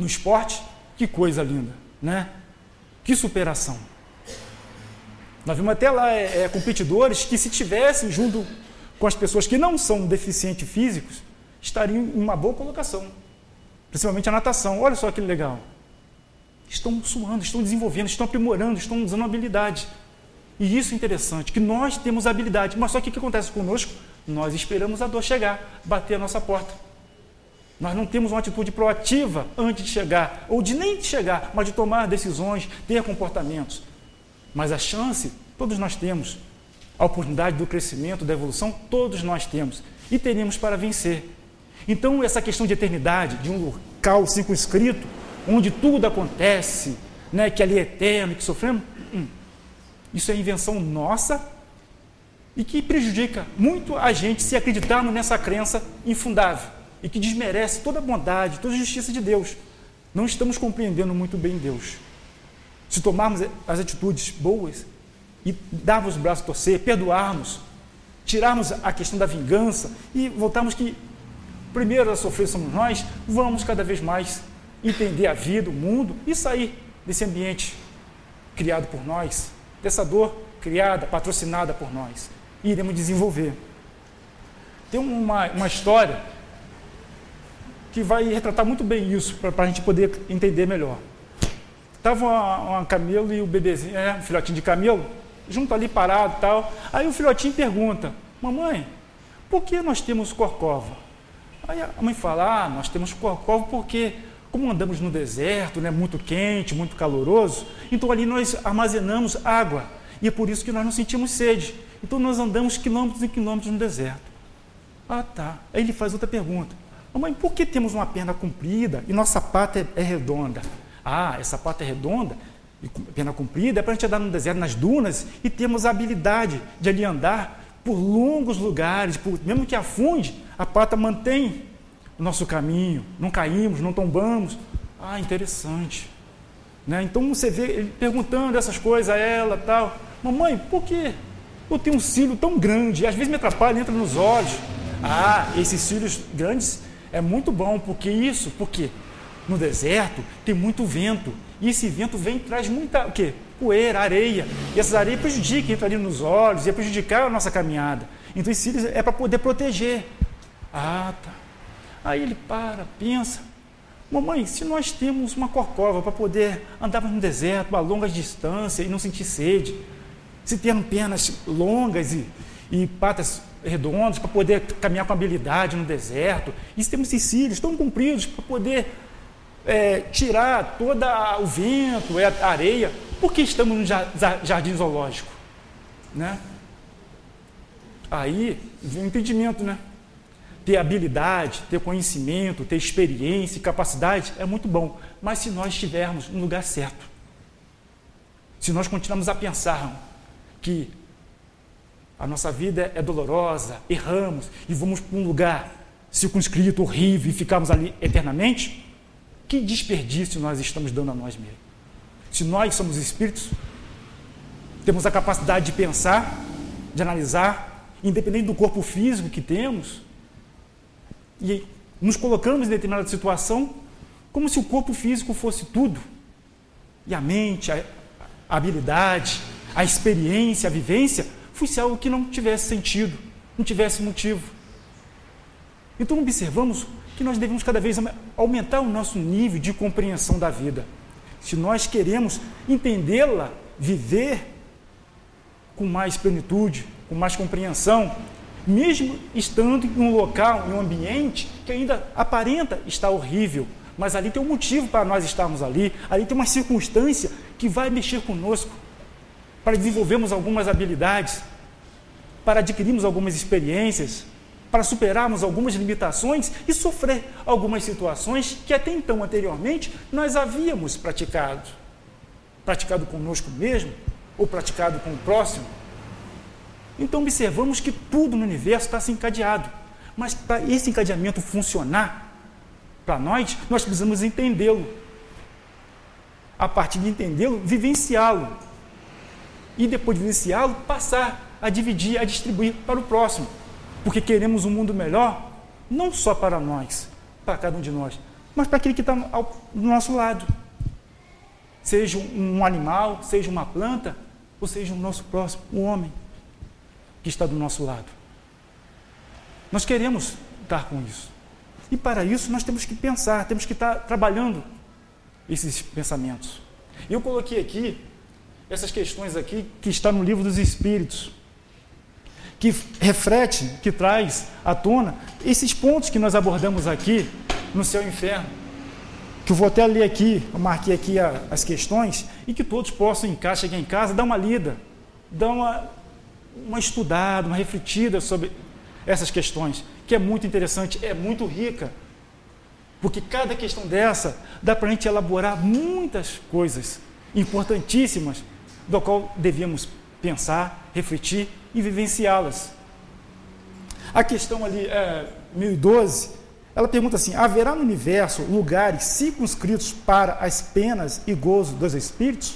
no esporte, que coisa linda, né? Que superação. Nós vimos até lá é, é, competidores que, se tivessem junto com as pessoas que não são deficientes físicos, estariam em uma boa colocação. Principalmente a natação. Olha só que legal. Estão suando, estão desenvolvendo, estão aprimorando, estão usando habilidade. E isso é interessante, que nós temos habilidade. Mas só que o que acontece conosco? Nós esperamos a dor chegar, bater a nossa porta. Nós não temos uma atitude proativa antes de chegar, ou de nem de chegar, mas de tomar decisões, ter comportamentos. Mas a chance, todos nós temos. A oportunidade do crescimento, da evolução, todos nós temos. E teremos para vencer. Então, essa questão de eternidade, de um local circunscrito, onde tudo acontece, né, que ali é eterno, que sofremos, hum, isso é invenção nossa e que prejudica muito a gente se acreditarmos nessa crença infundável e que desmerece toda a bondade, toda a justiça de Deus. Não estamos compreendendo muito bem Deus. Se tomarmos as atitudes boas e darmos os braços a torcer, perdoarmos, tirarmos a questão da vingança e voltarmos que primeiro a sofrer somos nós, vamos cada vez mais entender a vida, o mundo e sair desse ambiente criado por nós, dessa dor criada, patrocinada por nós. E iremos desenvolver. Tem uma, uma história que vai retratar muito bem isso, para a gente poder entender melhor. Estava uma, uma camelo e o bebezinho, é, um filhotinho de camelo, junto ali parado e tal. Aí o filhotinho pergunta: mamãe, por que nós temos corcova? Aí a mãe fala: ah, nós temos corcova porque, como andamos no deserto, né, muito quente, muito caloroso, então ali nós armazenamos água. E é por isso que nós não sentimos sede. Então nós andamos quilômetros e quilômetros no deserto. Ah, tá. Aí ele faz outra pergunta: mamãe, por que temos uma perna comprida e nossa pata é, é redonda? Ah, essa pata é redonda e perna comprida é para a gente andar no deserto, nas dunas, e temos a habilidade de ali andar por longos lugares, por, mesmo que afunde, a pata mantém o nosso caminho, não caímos, não tombamos. Ah, interessante. Né? Então você vê ele perguntando essas coisas a ela, tal. Mamãe, por que eu tenho um cílio tão grande? Às vezes me atrapalha, entra nos olhos. Ah, esses cílios grandes é muito bom, porque isso, porque no deserto tem muito vento, e esse vento vem e traz muita, o quê? Poeira, areia, e essas areias prejudicam, entra ali nos olhos, e é prejudicar a nossa caminhada. Então esse cílio é para poder proteger. Ah, tá. Aí ele para, pensa: mamãe, se nós temos uma corcova para poder andar no deserto a longas distâncias e não sentir sede, se temos pernas longas e, e patas redondas para poder caminhar com habilidade no deserto, e se temos esses cílios tão compridos para poder é, tirar todo o vento, a areia, por que estamos no jardim zoológico? Né? Aí vem o entendimento, né? Ter habilidade, ter conhecimento, ter experiência e capacidade é muito bom, mas se nós estivermos no lugar certo, se nós continuarmos a pensar que a nossa vida é dolorosa, erramos e vamos para um lugar circunscrito, horrível e ficarmos ali eternamente, que desperdício nós estamos dando a nós mesmos. Se nós somos espíritos, temos a capacidade de pensar, de analisar, independente do corpo físico que temos, e nos colocamos em determinada situação como se o corpo físico fosse tudo. E a mente, a, a habilidade, a experiência, a vivência, fosse algo que não tivesse sentido, não tivesse motivo. Então observamos que nós devemos cada vez aumentar o nosso nível de compreensão da vida. Se nós queremos entendê-la, viver com mais plenitude, com mais compreensão, mesmo estando em um local, em um ambiente que ainda aparenta estar horrível, mas ali tem um motivo para nós estarmos ali, ali tem uma circunstância que vai mexer conosco, para desenvolvermos algumas habilidades, para adquirirmos algumas experiências, para superarmos algumas limitações e sofrer algumas situações que até então, anteriormente, nós havíamos praticado. Praticado conosco mesmo, ou praticado com o próximo. Então observamos que tudo no universo está assim encadeado. Mas para esse encadeamento funcionar, para nós, nós precisamos entendê-lo. A partir de entendê-lo, vivenciá-lo. E depois de vivenciá-lo, passar a dividir, a distribuir para o próximo. Porque queremos um mundo melhor, não só para nós, para cada um de nós, mas para aquele que está do nosso lado. Seja um animal, seja uma planta, ou seja o nosso próximo, o homem que está do nosso lado. Nós queremos estar com isso. E para isso nós temos que pensar, temos que estar trabalhando esses pensamentos. Eu coloquei aqui essas questões aqui que está no livro dos Espíritos, que reflete, que traz à tona esses pontos que nós abordamos aqui no Céu e Inferno, que eu vou até ler aqui, eu marquei aqui a, as questões, e que todos possam, em casa, chegar em casa, dar uma lida, dar uma, uma estudada, uma refletida sobre essas questões, que é muito interessante, é muito rica, porque cada questão dessa dá para a gente elaborar muitas coisas importantíssimas, do qual devíamos pensar, refletir e vivenciá-las. A questão ali, é, mil e doze, ela pergunta assim: haverá no universo lugares circunscritos para as penas e gozo dos espíritos?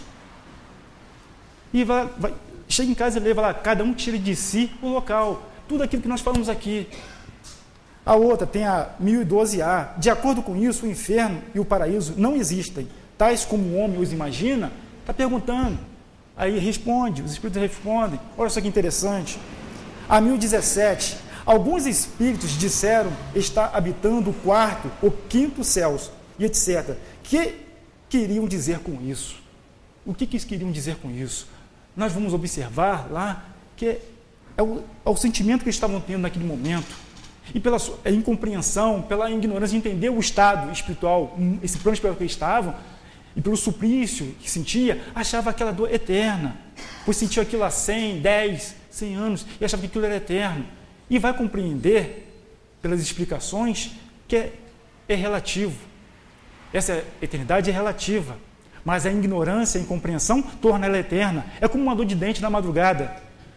E vai, vai, chega em casa e leva lá, cada um tira de si o local, tudo aquilo que nós falamos aqui. A outra tem a mil e doze A. De acordo com isso, o inferno e o paraíso não existem, tais como o homem os imagina. Está perguntando. Aí responde, os espíritos respondem. Olha só que interessante. A mil e dezessete. Alguns espíritos disseram estar habitando o quarto, o quinto céus, e etcétera. O que queriam dizer com isso? O que, que eles queriam dizer com isso? Nós vamos observar lá que é, é, o, é o sentimento que eles estavam tendo naquele momento. E pela sua incompreensão, pela ignorância de entender o estado espiritual, esse plano espiritual que eles estavam, e pelo suplício que sentia, achava aquela dor eterna, pois sentiu aquilo há cem, dez, cem anos, e achava que aquilo era eterno. E vai compreender, pelas explicações, que é, é relativo. Essa eternidade é relativa, mas a ignorância, a incompreensão, torna ela eterna. É como uma dor de dente na madrugada.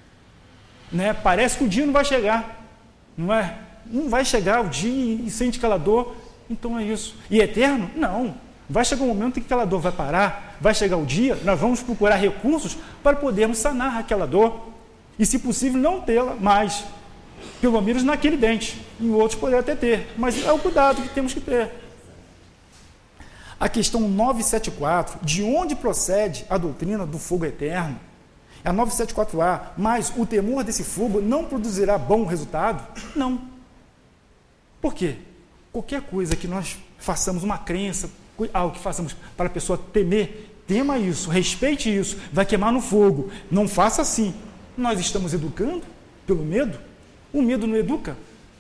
Né? Parece que o dia não vai chegar, não é? Não vai chegar o dia e sente aquela dor, então é isso. E é eterno? Não. Vai chegar um momento em que aquela dor vai parar, vai chegar o dia, nós vamos procurar recursos para podermos sanar aquela dor. E, se possível, não tê-la mais. Pelo menos naquele dente. Em outros poderia até ter, mas é o cuidado que temos que ter. A questão novecentos e setenta e quatro, de onde procede a doutrina do fogo eterno? É a novecentos e setenta e quatro A, mas o temor desse fogo não produzirá bom resultado? Não. Por quê? Qualquer coisa que nós façamos uma crença, algo que façamos para a pessoa temer, tema isso, respeite isso, vai queimar no fogo. Não faça assim. Nós estamos educando pelo medo? O medo não educa.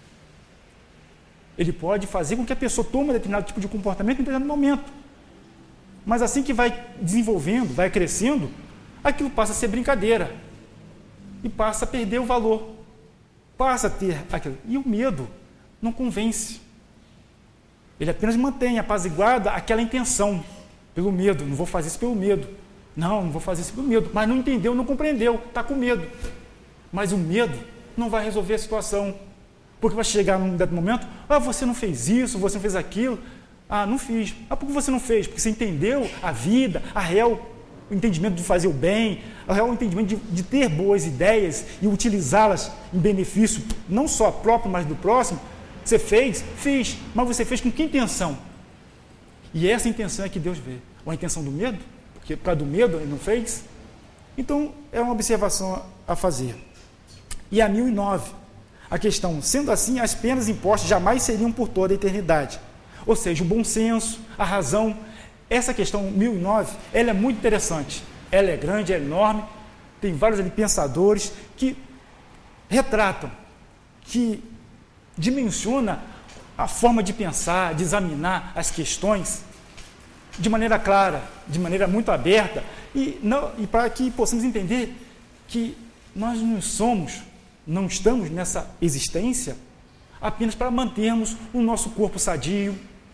Ele pode fazer com que a pessoa tome determinado tipo de comportamento em determinado momento. Mas assim que vai desenvolvendo, vai crescendo, aquilo passa a ser brincadeira. E passa a perder o valor. Passa a ter aquilo. E o medo não convence. Ele apenas mantém apaziguada aquela intenção, pelo medo. Não vou fazer isso pelo medo. Não, não vou fazer isso pelo medo. Mas não entendeu, não compreendeu, está com medo. Mas o medo não vai resolver a situação. Porque vai chegar num dado momento, ah, você não fez isso, você não fez aquilo. Ah, não fiz. Ah, por que você não fez? Porque você entendeu a vida, a real, o entendimento de fazer o bem, a real entendimento de, de ter boas ideias e utilizá-las em benefício, não só próprio, mas do próximo. Você fez? Fiz. Mas você fez com que intenção? E essa intenção é que Deus vê. Ou a intenção do medo? Porque para do medo ele não fez? Então, é uma observação a fazer. E a mil e nove, a questão, sendo assim, as penas impostas jamais seriam por toda a eternidade. Ou seja, o bom senso, a razão. Essa questão mil e nove, ela é muito interessante. Ela é grande, é enorme, tem vários ali pensadores que retratam, que dimensiona a forma de pensar, de examinar as questões de maneira clara, de maneira muito aberta, e, não, e para que possamos entender que nós não somos, não estamos nessa existência apenas para mantermos o nosso corpo sadio,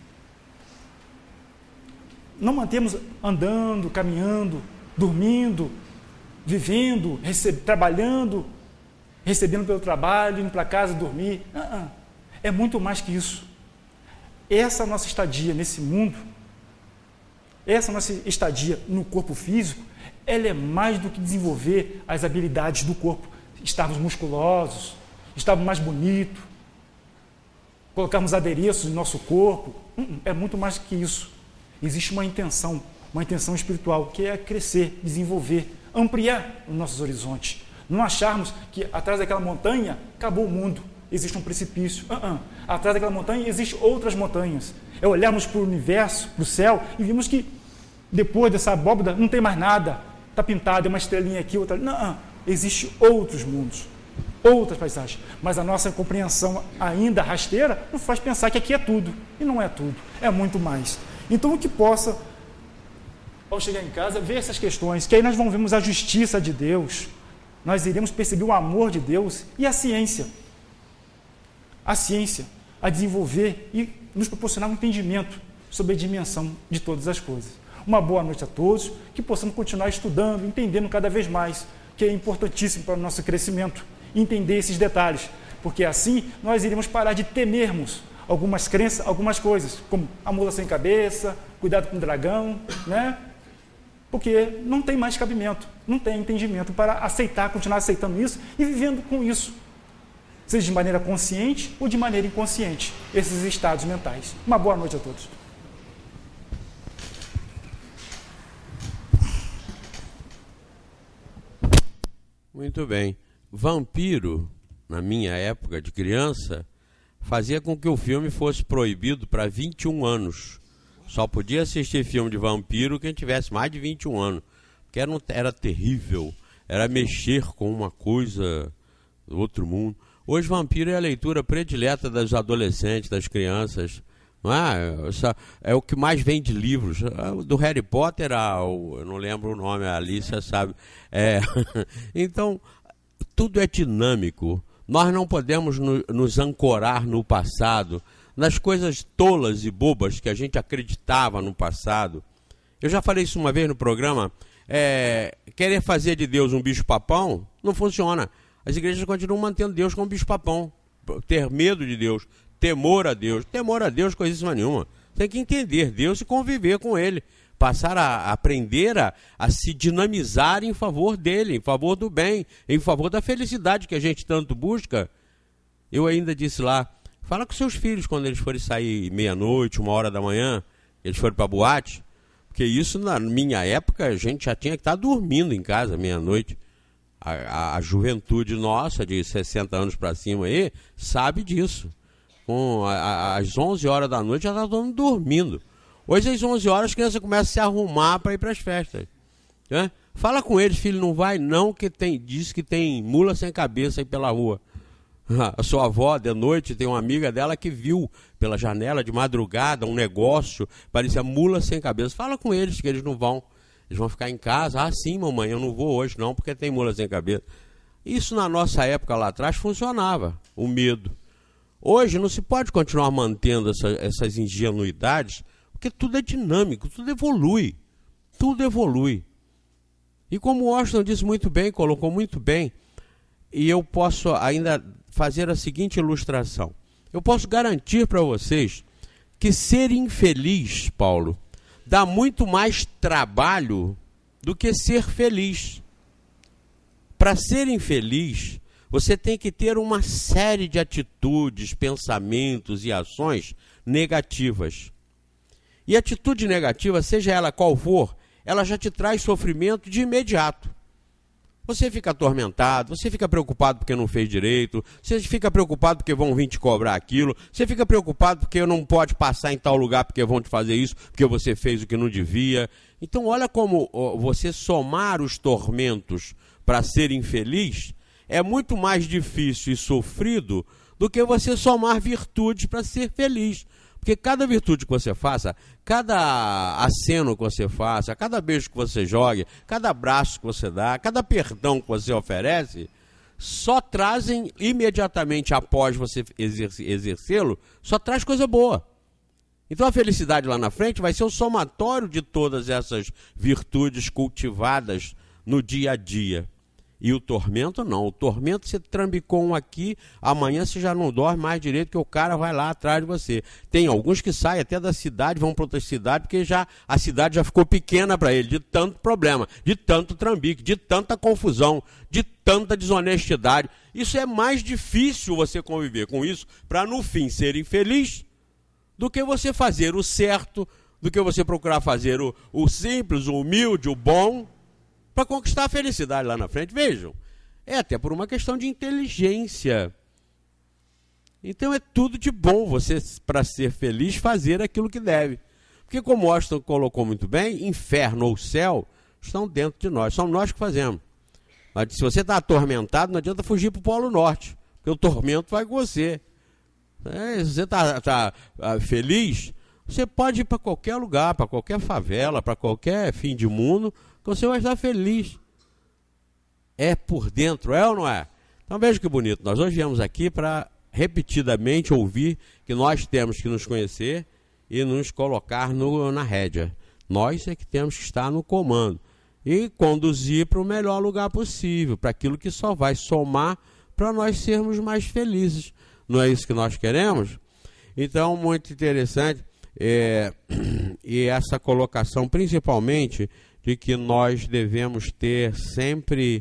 não mantemos andando, caminhando, dormindo, vivendo, receb- trabalhando, recebendo pelo trabalho, indo para casa dormir. Uh-uh. É muito mais que isso. Essa nossa estadia nesse mundo, essa nossa estadia no corpo físico, ela é mais do que desenvolver as habilidades do corpo. Estarmos musculosos, estarmos mais bonitos. colocarmos adereços no nosso corpo. É muito mais que isso. Existe uma intenção, uma intenção espiritual, que é crescer, desenvolver, ampliar os nossos horizontes. Não acharmos que atrás daquela montanha acabou o mundo, existe um precipício. Uh-uh. Atrás daquela montanha existem outras montanhas. É olharmos para o universo, para o céu, e vimos que depois dessa abóbada não tem mais nada. Está pintado, é uma estrelinha aqui, outra ali. Não, existem outros mundos, outras paisagens. Mas a nossa compreensão ainda rasteira nos faz pensar que aqui é tudo. E não é tudo, é muito mais. Então, o que possa, ao chegar em casa, ver essas questões, que aí nós vamos ver a justiça de Deus, nós iremos perceber o amor de Deus e a ciência. A ciência a desenvolver e nos proporcionar um entendimento sobre a dimensão de todas as coisas. Uma boa noite a todos, que possamos continuar estudando, entendendo cada vez mais, que é importantíssimo para o nosso crescimento, entender esses detalhes, porque assim nós iremos parar de temermos algumas crenças, algumas coisas, como a mula sem cabeça, cuidado com o dragão, né? Porque não tem mais cabimento, não tem entendimento para aceitar, continuar aceitando isso e vivendo com isso, seja de maneira consciente ou de maneira inconsciente, esses estados mentais. Uma boa noite a todos. Muito bem. Vampiro, na minha época de criança, fazia com que o filme fosse proibido para vinte e um anos. Só podia assistir filme de vampiro quem tivesse mais de vinte e um anos. Porque era, um, era terrível, era mexer com uma coisa do outro mundo. Hoje, vampiro é a leitura predileta dos adolescentes, das crianças. Não é? É o que mais vem de livros. Do Harry Potter, ao, eu não lembro o nome, a Alicia sabe. É. Então, tudo é dinâmico. Nós não podemos no, nos ancorar no passado, nas coisas tolas e bobas que a gente acreditava no passado. Eu já falei isso uma vez no programa. É, querer fazer de Deus um bicho-papão não funciona. As igrejas continuam mantendo Deus como bicho-papão. Ter medo de Deus, temor a Deus. Temor a Deus, coisíssima nenhuma. Tem que entender Deus e conviver com Ele. Passar a, a aprender a, a se dinamizar em favor dele, em favor do bem, em favor da felicidade que a gente tanto busca. Eu ainda disse lá, fala com seus filhos quando eles forem sair meia-noite, uma hora da manhã, eles forem para a boate, porque isso na minha época a gente já tinha que estar dormindo em casa meia-noite. A, a, a juventude nossa, de sessenta anos para cima aí, sabe disso. Com a, a, às onze horas da noite já está todo mundo dormindo. Hoje às onze horas as crianças começam a se arrumar para ir para as festas. Né? Fala com eles, filho, não vai não, que tem, diz que tem mula sem cabeça aí pela rua. A sua avó, de noite, tem uma amiga dela que viu pela janela de madrugada um negócio, parecia mula sem cabeça. Fala com eles que eles não vão. Eles vão ficar em casa. Ah, sim, mamãe, eu não vou hoje não, porque tem mula sem cabeça. Isso na nossa época lá atrás funcionava, o medo. Hoje não se pode continuar mantendo essa, essas ingenuidades, porque tudo é dinâmico, tudo evolui. Tudo evolui. E como o Washington disse muito bem, colocou muito bem, e eu posso ainda fazer a seguinte ilustração. Eu posso garantir para vocês que ser infeliz, Paulo, dá muito mais trabalho do que ser feliz. Para ser infeliz, você tem que ter uma série de atitudes, pensamentos e ações negativas. E atitude negativa, seja ela qual for, ela já te traz sofrimento de imediato. Você fica atormentado, você fica preocupado porque não fez direito, você fica preocupado porque vão vir te cobrar aquilo, você fica preocupado porque não pode passar em tal lugar porque vão te fazer isso, porque você fez o que não devia. Então olha como você somar os tormentos para ser infeliz é muito mais difícil e sofrido do que você somar virtudes para ser feliz. Porque cada virtude que você faça, cada aceno que você faça, cada beijo que você jogue, cada abraço que você dá, cada perdão que você oferece, só trazem imediatamente após você exercê-lo, só traz coisa boa. Então a felicidade lá na frente vai ser o somatório de todas essas virtudes cultivadas no dia a dia. E o tormento não. O tormento você trambicou um aqui, amanhã você já não dorme mais direito, que o cara vai lá atrás de você. Tem alguns que saem até da cidade, vão para outra cidade, porque já, a cidade já ficou pequena para ele, de tanto problema, de tanto trambique, de tanta confusão, de tanta desonestidade. Isso é mais difícil você conviver com isso, para no fim ser infeliz, do que você fazer o certo, do que você procurar fazer o, o simples, o humilde, o bom, para conquistar a felicidade lá na frente. Vejam, é até por uma questão de inteligência. Então é tudo de bom você, para ser feliz, fazer aquilo que deve. Porque como o Austin colocou muito bem, inferno ou céu estão dentro de nós, são nós que fazemos. Mas se você está atormentado, não adianta fugir para o Polo Norte, porque o tormento vai com você. É, se você está tá, tá, feliz, você pode ir para qualquer lugar, para qualquer favela, para qualquer fim de mundo, que você vai estar feliz. É por dentro, é ou não é? Então veja que bonito, nós hoje viemos aqui para repetidamente ouvir que nós temos que nos conhecer e nos colocar no, na rédea. Nós é que temos que estar no comando e conduzir para o melhor lugar possível, para aquilo que só vai somar para nós sermos mais felizes. Não é isso que nós queremos? Então, muito interessante, é, e essa colocação principalmente de que nós devemos ter sempre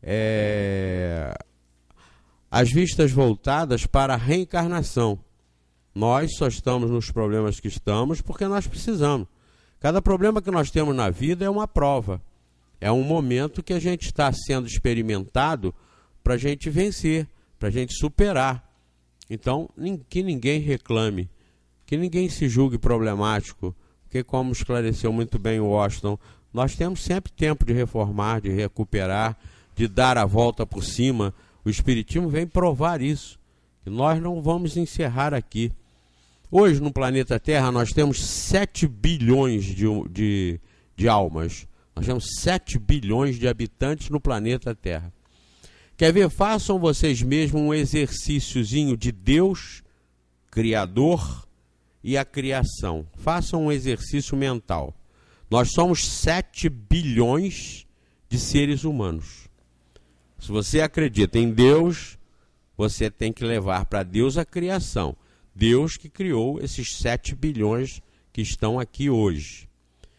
é, as vistas voltadas para a reencarnação. Nós só estamos nos problemas que estamos porque nós precisamos. Cada problema que nós temos na vida é uma prova. É um momento que a gente está sendo experimentado para a gente vencer, para a gente superar. Então, que ninguém reclame, que ninguém se julgue problemático, porque como esclareceu muito bem o Austin, nós temos sempre tempo de reformar, de recuperar, de dar a volta por cima. O Espiritismo vem provar isso, que nós não vamos encerrar aqui. Hoje, no planeta Terra, nós temos sete bilhões de, de, de almas. Nós temos sete bilhões de habitantes no planeta Terra. Quer ver? Façam vocês mesmos um exercíciozinho de Deus, Criador, e a criação. Façam um exercício mental. Nós somos sete bilhões de seres humanos. Se você acredita em Deus, você tem que levar para Deus a criação. Deus que criou esses sete bilhões que estão aqui hoje.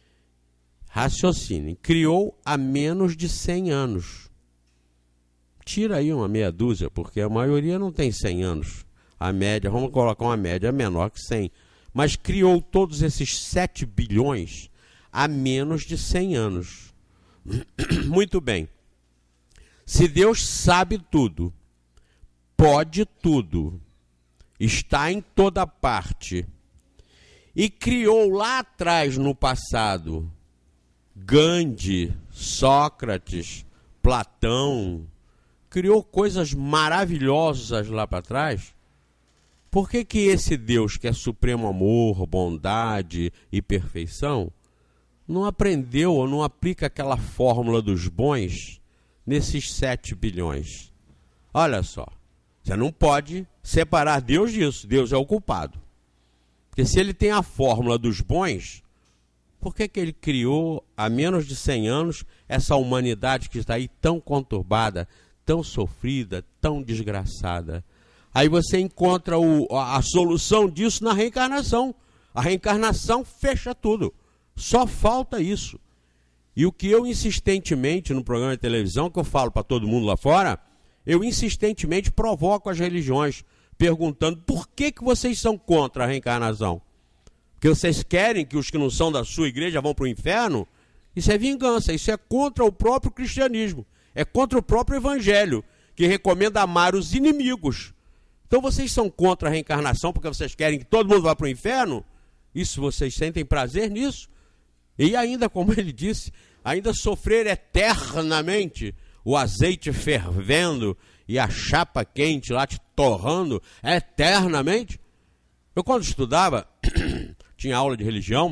Raciocinem. Criou há menos de cem anos. Tira aí uma meia dúzia, porque a maioria não tem cem anos. A média, vamos colocar uma média menor que cem. Mas criou todos esses sete bilhões há menos de cem anos. Muito bem. Se Deus sabe tudo, pode tudo, está em toda parte, e criou lá atrás no passado Gandhi, Sócrates, Platão, criou coisas maravilhosas lá para trás, por que que esse Deus que é supremo amor, bondade e perfeição não aprendeu ou não aplica aquela fórmula dos bons nesses sete bilhões? Olha só, você não pode separar Deus disso, Deus é o culpado. Porque se ele tem a fórmula dos bons, por que que ele criou há menos de cem anos essa humanidade que está aí tão conturbada, tão sofrida, tão desgraçada? Aí você encontra o, a, a solução disso na reencarnação. A reencarnação fecha tudo. Só falta isso. E o que eu insistentemente no programa de televisão, que eu falo para todo mundo lá fora, eu insistentemente provoco as religiões, perguntando por que que vocês são contra a reencarnação? Porque vocês querem que os que não são da sua igreja vão para o inferno? Isso é vingança, isso é contra o próprio cristianismo, é contra o próprio evangelho, que recomenda amar os inimigos. Então vocês são contra a reencarnação porque vocês querem que todo mundo vá para o inferno? Isso, vocês sentem prazer nisso? E ainda, como ele disse, ainda sofrer eternamente, o azeite fervendo e a chapa quente lá te torrando eternamente? Eu quando estudava, tinha aula de religião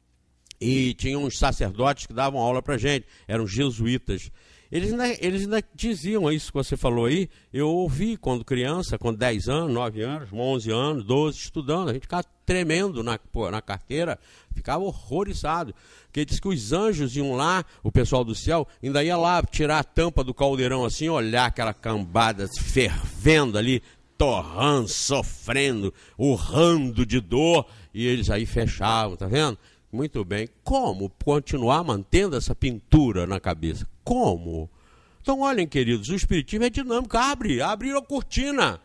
e tinha uns sacerdotes que davam aula para gente, eram jesuítas. Eles ainda, eles ainda diziam isso que você falou aí. Eu ouvi quando criança, com dez anos, nove anos, onze anos, doze, estudando. A gente ficava tremendo na, na carteira, ficava horrorizado. Porque diz que os anjos iam lá, o pessoal do céu, ainda ia lá tirar a tampa do caldeirão assim, olhar aquela cambada fervendo ali, torrando, sofrendo, urrando de dor, e eles aí fechavam, tá vendo? Muito bem. Como continuar mantendo essa pintura na cabeça? Como? Então, olhem, queridos, o espiritismo é dinâmico. Abre, abre a cortina.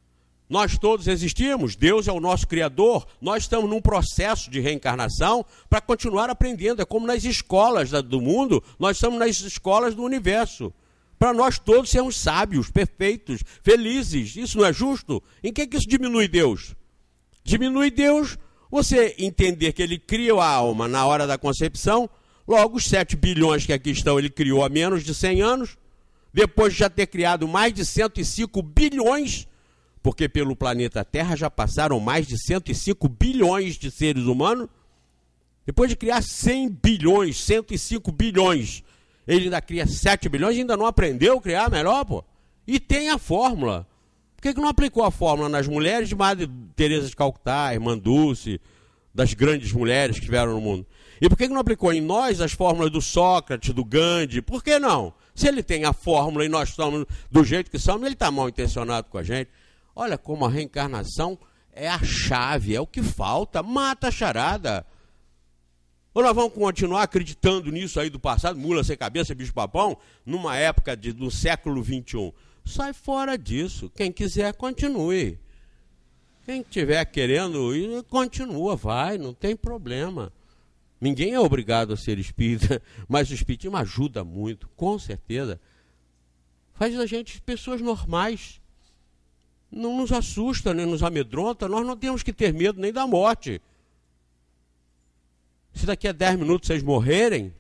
Nós todos existimos, Deus é o nosso Criador, nós estamos num processo de reencarnação para continuar aprendendo. É como nas escolas do mundo, nós estamos nas escolas do universo. Para nós todos sermos sábios, perfeitos, felizes. Isso não é justo? Em que, que isso diminui Deus? Diminui Deus você entender que ele cria a alma na hora da concepção, logo os sete bilhões que aqui estão ele criou há menos de cem anos, depois de já ter criado mais de cento e cinco bilhões, porque pelo planeta Terra já passaram mais de cento e cinco bilhões de seres humanos. Depois de criar cem bilhões, cento e cinco bilhões, ele ainda cria sete bilhões e ainda não aprendeu a criar melhor, pô. E tem a fórmula. Por que que não aplicou a fórmula nas mulheres de Madre Teresa de Calcutá, Irmã Dulce, das grandes mulheres que tiveram no mundo? E por que que não aplicou em nós as fórmulas do Sócrates, do Gandhi? Por que não? Se ele tem a fórmula e nós estamos do jeito que somos, ele está mal intencionado com a gente. Olha como a reencarnação é a chave, é o que falta, mata a charada. Ou nós vamos continuar acreditando nisso aí do passado, mula sem cabeça, bicho-papão, numa época de, do século vinte e um. Sai fora disso. Quem quiser, continue. Quem estiver querendo ir, continua, vai, não tem problema. Ninguém é obrigado a ser espírita, mas o espiritismo ajuda muito, com certeza. Faz a gente pessoas normais. Não nos assusta, nem nos amedronta, nós não temos que ter medo nem da morte. Se daqui a dez minutos vocês morrerem,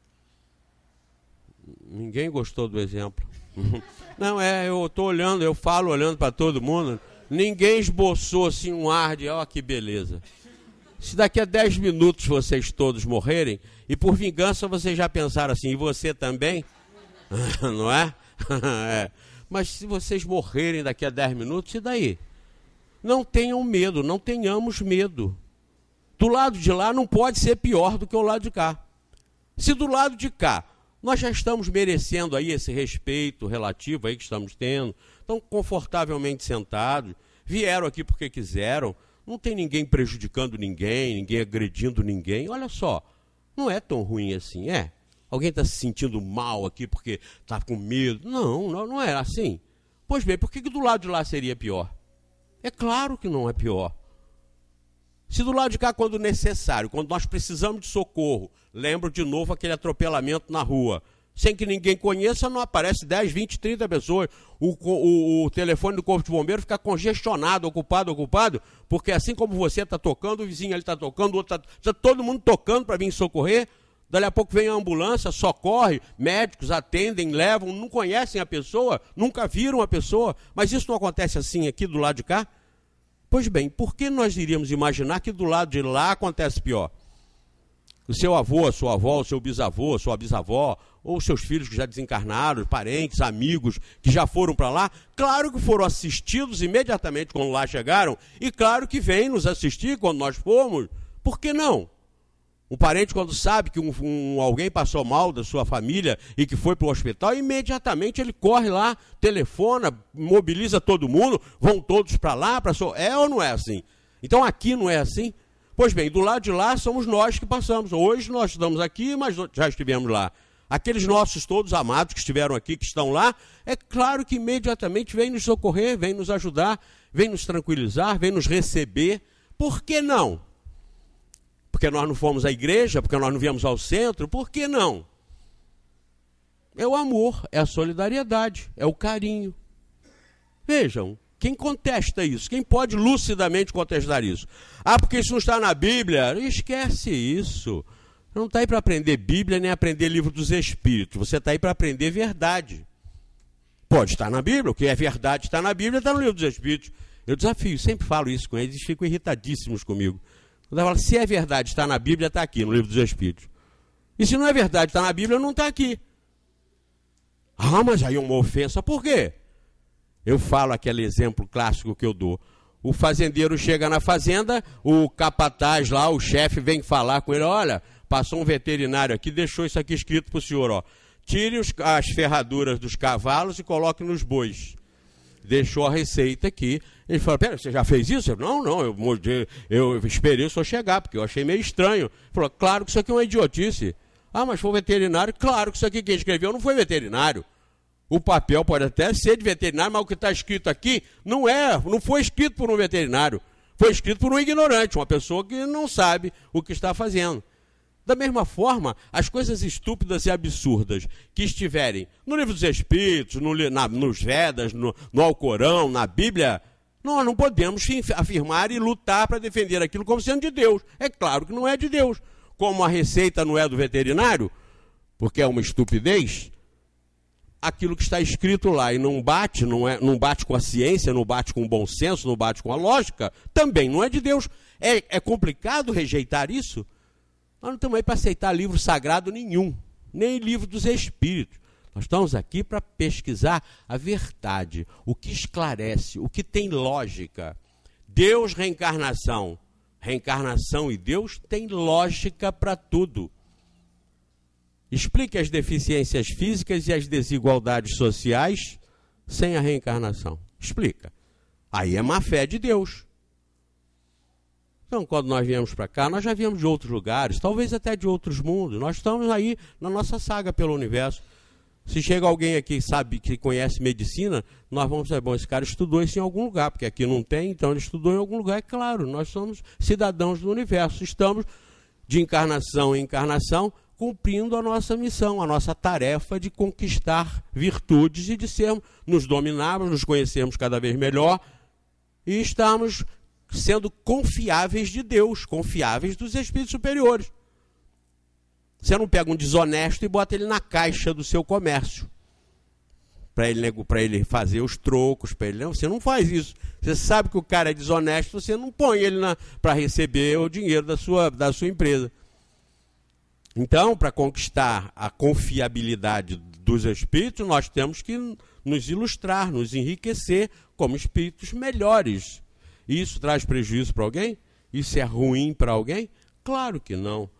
ninguém gostou do exemplo. Não, é, eu estou olhando, eu falo olhando para todo mundo, ninguém esboçou assim um ar de, ó, que beleza. Se daqui a dez minutos vocês todos morrerem, e por vingança vocês já pensaram assim, e você também? Não é? É. Mas se vocês morrerem daqui a dez minutos, e daí? Não tenham medo, não tenhamos medo. Do lado de lá não pode ser pior do que o lado de cá. Se do lado de cá nós já estamos merecendo aí esse respeito relativo aí que estamos tendo, estão confortavelmente sentados, vieram aqui porque quiseram, não tem ninguém prejudicando ninguém, ninguém agredindo ninguém. Olha só, não é tão ruim assim, é? Alguém está se sentindo mal aqui porque está com medo? Não, não, não é assim. Pois bem, por que do lado de lá seria pior? É claro que não é pior. Se do lado de cá, quando necessário, quando nós precisamos de socorro, lembro de novo aquele atropelamento na rua, sem que ninguém conheça, não aparece dez, vinte, trinta pessoas. O, o, o telefone do Corpo de Bombeiro fica congestionado, ocupado, ocupado, porque assim como você está tocando, o vizinho ali está tocando, o outro está tá todo mundo tocando para vir socorrer. Dali a pouco vem a ambulância, socorre, médicos atendem, levam, não conhecem a pessoa, nunca viram a pessoa. Mas isso não acontece assim aqui do lado de cá? Pois bem, por que nós iríamos imaginar que do lado de lá acontece pior? O seu avô, a sua avó, o seu bisavô, a sua bisavó, ou seus filhos que já desencarnaram, parentes, amigos que já foram para lá, claro que foram assistidos imediatamente quando lá chegaram, e claro que vêm nos assistir quando nós formos. Por que não? Um parente, quando sabe que um, um, alguém passou mal da sua família e que foi para o hospital, imediatamente ele corre lá, telefona, mobiliza todo mundo, vão todos para lá, para so... é ou não é assim? Então aqui não é assim? Pois bem, do lado de lá somos nós que passamos. Hoje nós estamos aqui, mas já estivemos lá. Aqueles nossos todos amados que estiveram aqui, que estão lá, é claro que imediatamente vem nos socorrer, vem nos ajudar, vem nos tranquilizar, vem nos receber. Por que não? Porque nós não fomos à igreja, porque nós não viemos ao centro, por que não? É o amor, é a solidariedade, é o carinho. Vejam, quem contesta isso? Quem pode lucidamente contestar isso? Ah, porque isso não está na Bíblia? Esquece isso. Você não está aí para aprender Bíblia, nem aprender livro dos Espíritos. Você está aí para aprender verdade. Pode estar na Bíblia, o que é verdade está na Bíblia, está no livro dos Espíritos. Eu desafio, sempre falo isso com eles, eles ficam irritadíssimos comigo. Eu falo, se é verdade, está na Bíblia, está aqui, no livro dos Espíritos. E se não é verdade, está na Bíblia, não está aqui. Ah, mas aí é uma ofensa. Por quê? Eu falo aquele exemplo clássico que eu dou. o fazendeiro chega na fazenda, o capataz lá, o chefe, vem falar com ele, olha, passou um veterinário aqui, deixou isso aqui escrito para o senhor, ó. Tire os, as ferraduras dos cavalos e coloque nos bois. Deixou a receita aqui. Ele falou, pera, você já fez isso? Eu, não, não, eu, eu, eu esperei o senhor chegar, porque eu achei meio estranho. Ele falou, claro que isso aqui é uma idiotice. Ah, mas foi o veterinário? Claro que isso aqui quem escreveu não foi veterinário. O papel pode até ser de veterinário, mas o que está escrito aqui não é, não foi escrito por um veterinário. Foi escrito por um ignorante, uma pessoa que não sabe o que está fazendo. Da mesma forma, as coisas estúpidas e absurdas que estiverem no Livro dos Espíritos, no, na, nos Vedas, no, no Alcorão, na Bíblia, nós não podemos afirmar e lutar para defender aquilo como sendo de Deus. É claro que não é de Deus. Como a receita não é do veterinário, porque é uma estupidez, aquilo que está escrito lá e não bate, não, é, não bate com a ciência, não bate com o bom senso, não bate com a lógica, também não é de Deus. É, é complicado rejeitar isso? Nós não estamos aí para aceitar livro sagrado nenhum, nem livro dos Espíritos. Nós estamos aqui para pesquisar a verdade, o que esclarece, o que tem lógica. Deus, reencarnação. Reencarnação e Deus tem lógica para tudo. Explique as deficiências físicas e as desigualdades sociais sem a reencarnação. Explica. Aí é má fé de Deus. Então, quando nós viemos para cá, nós já viemos de outros lugares, talvez até de outros mundos. Nós estamos aí na nossa saga pelo universo. Se chega alguém aqui que sabe, que conhece medicina, nós vamos dizer, bom, esse cara estudou isso em algum lugar, porque aqui não tem, então ele estudou em algum lugar. É claro, nós somos cidadãos do universo. Estamos de encarnação em encarnação, cumprindo a nossa missão, a nossa tarefa de conquistar virtudes e de sermos, nos dominarmos, nos conhecermos cada vez melhor e estarmos sendo confiáveis de Deus, confiáveis dos espíritos superiores. Você não pega um desonesto e bota ele na caixa do seu comércio, para ele, para ele fazer os trocos, para ele, não, você não faz isso. Você sabe que o cara é desonesto, você não põe ele para receber o dinheiro da sua, da sua empresa. Então, para conquistar a confiabilidade dos espíritos, nós temos que nos ilustrar, nos enriquecer como espíritos melhores. Isso traz prejuízo para alguém? Isso é ruim para alguém? Claro que não.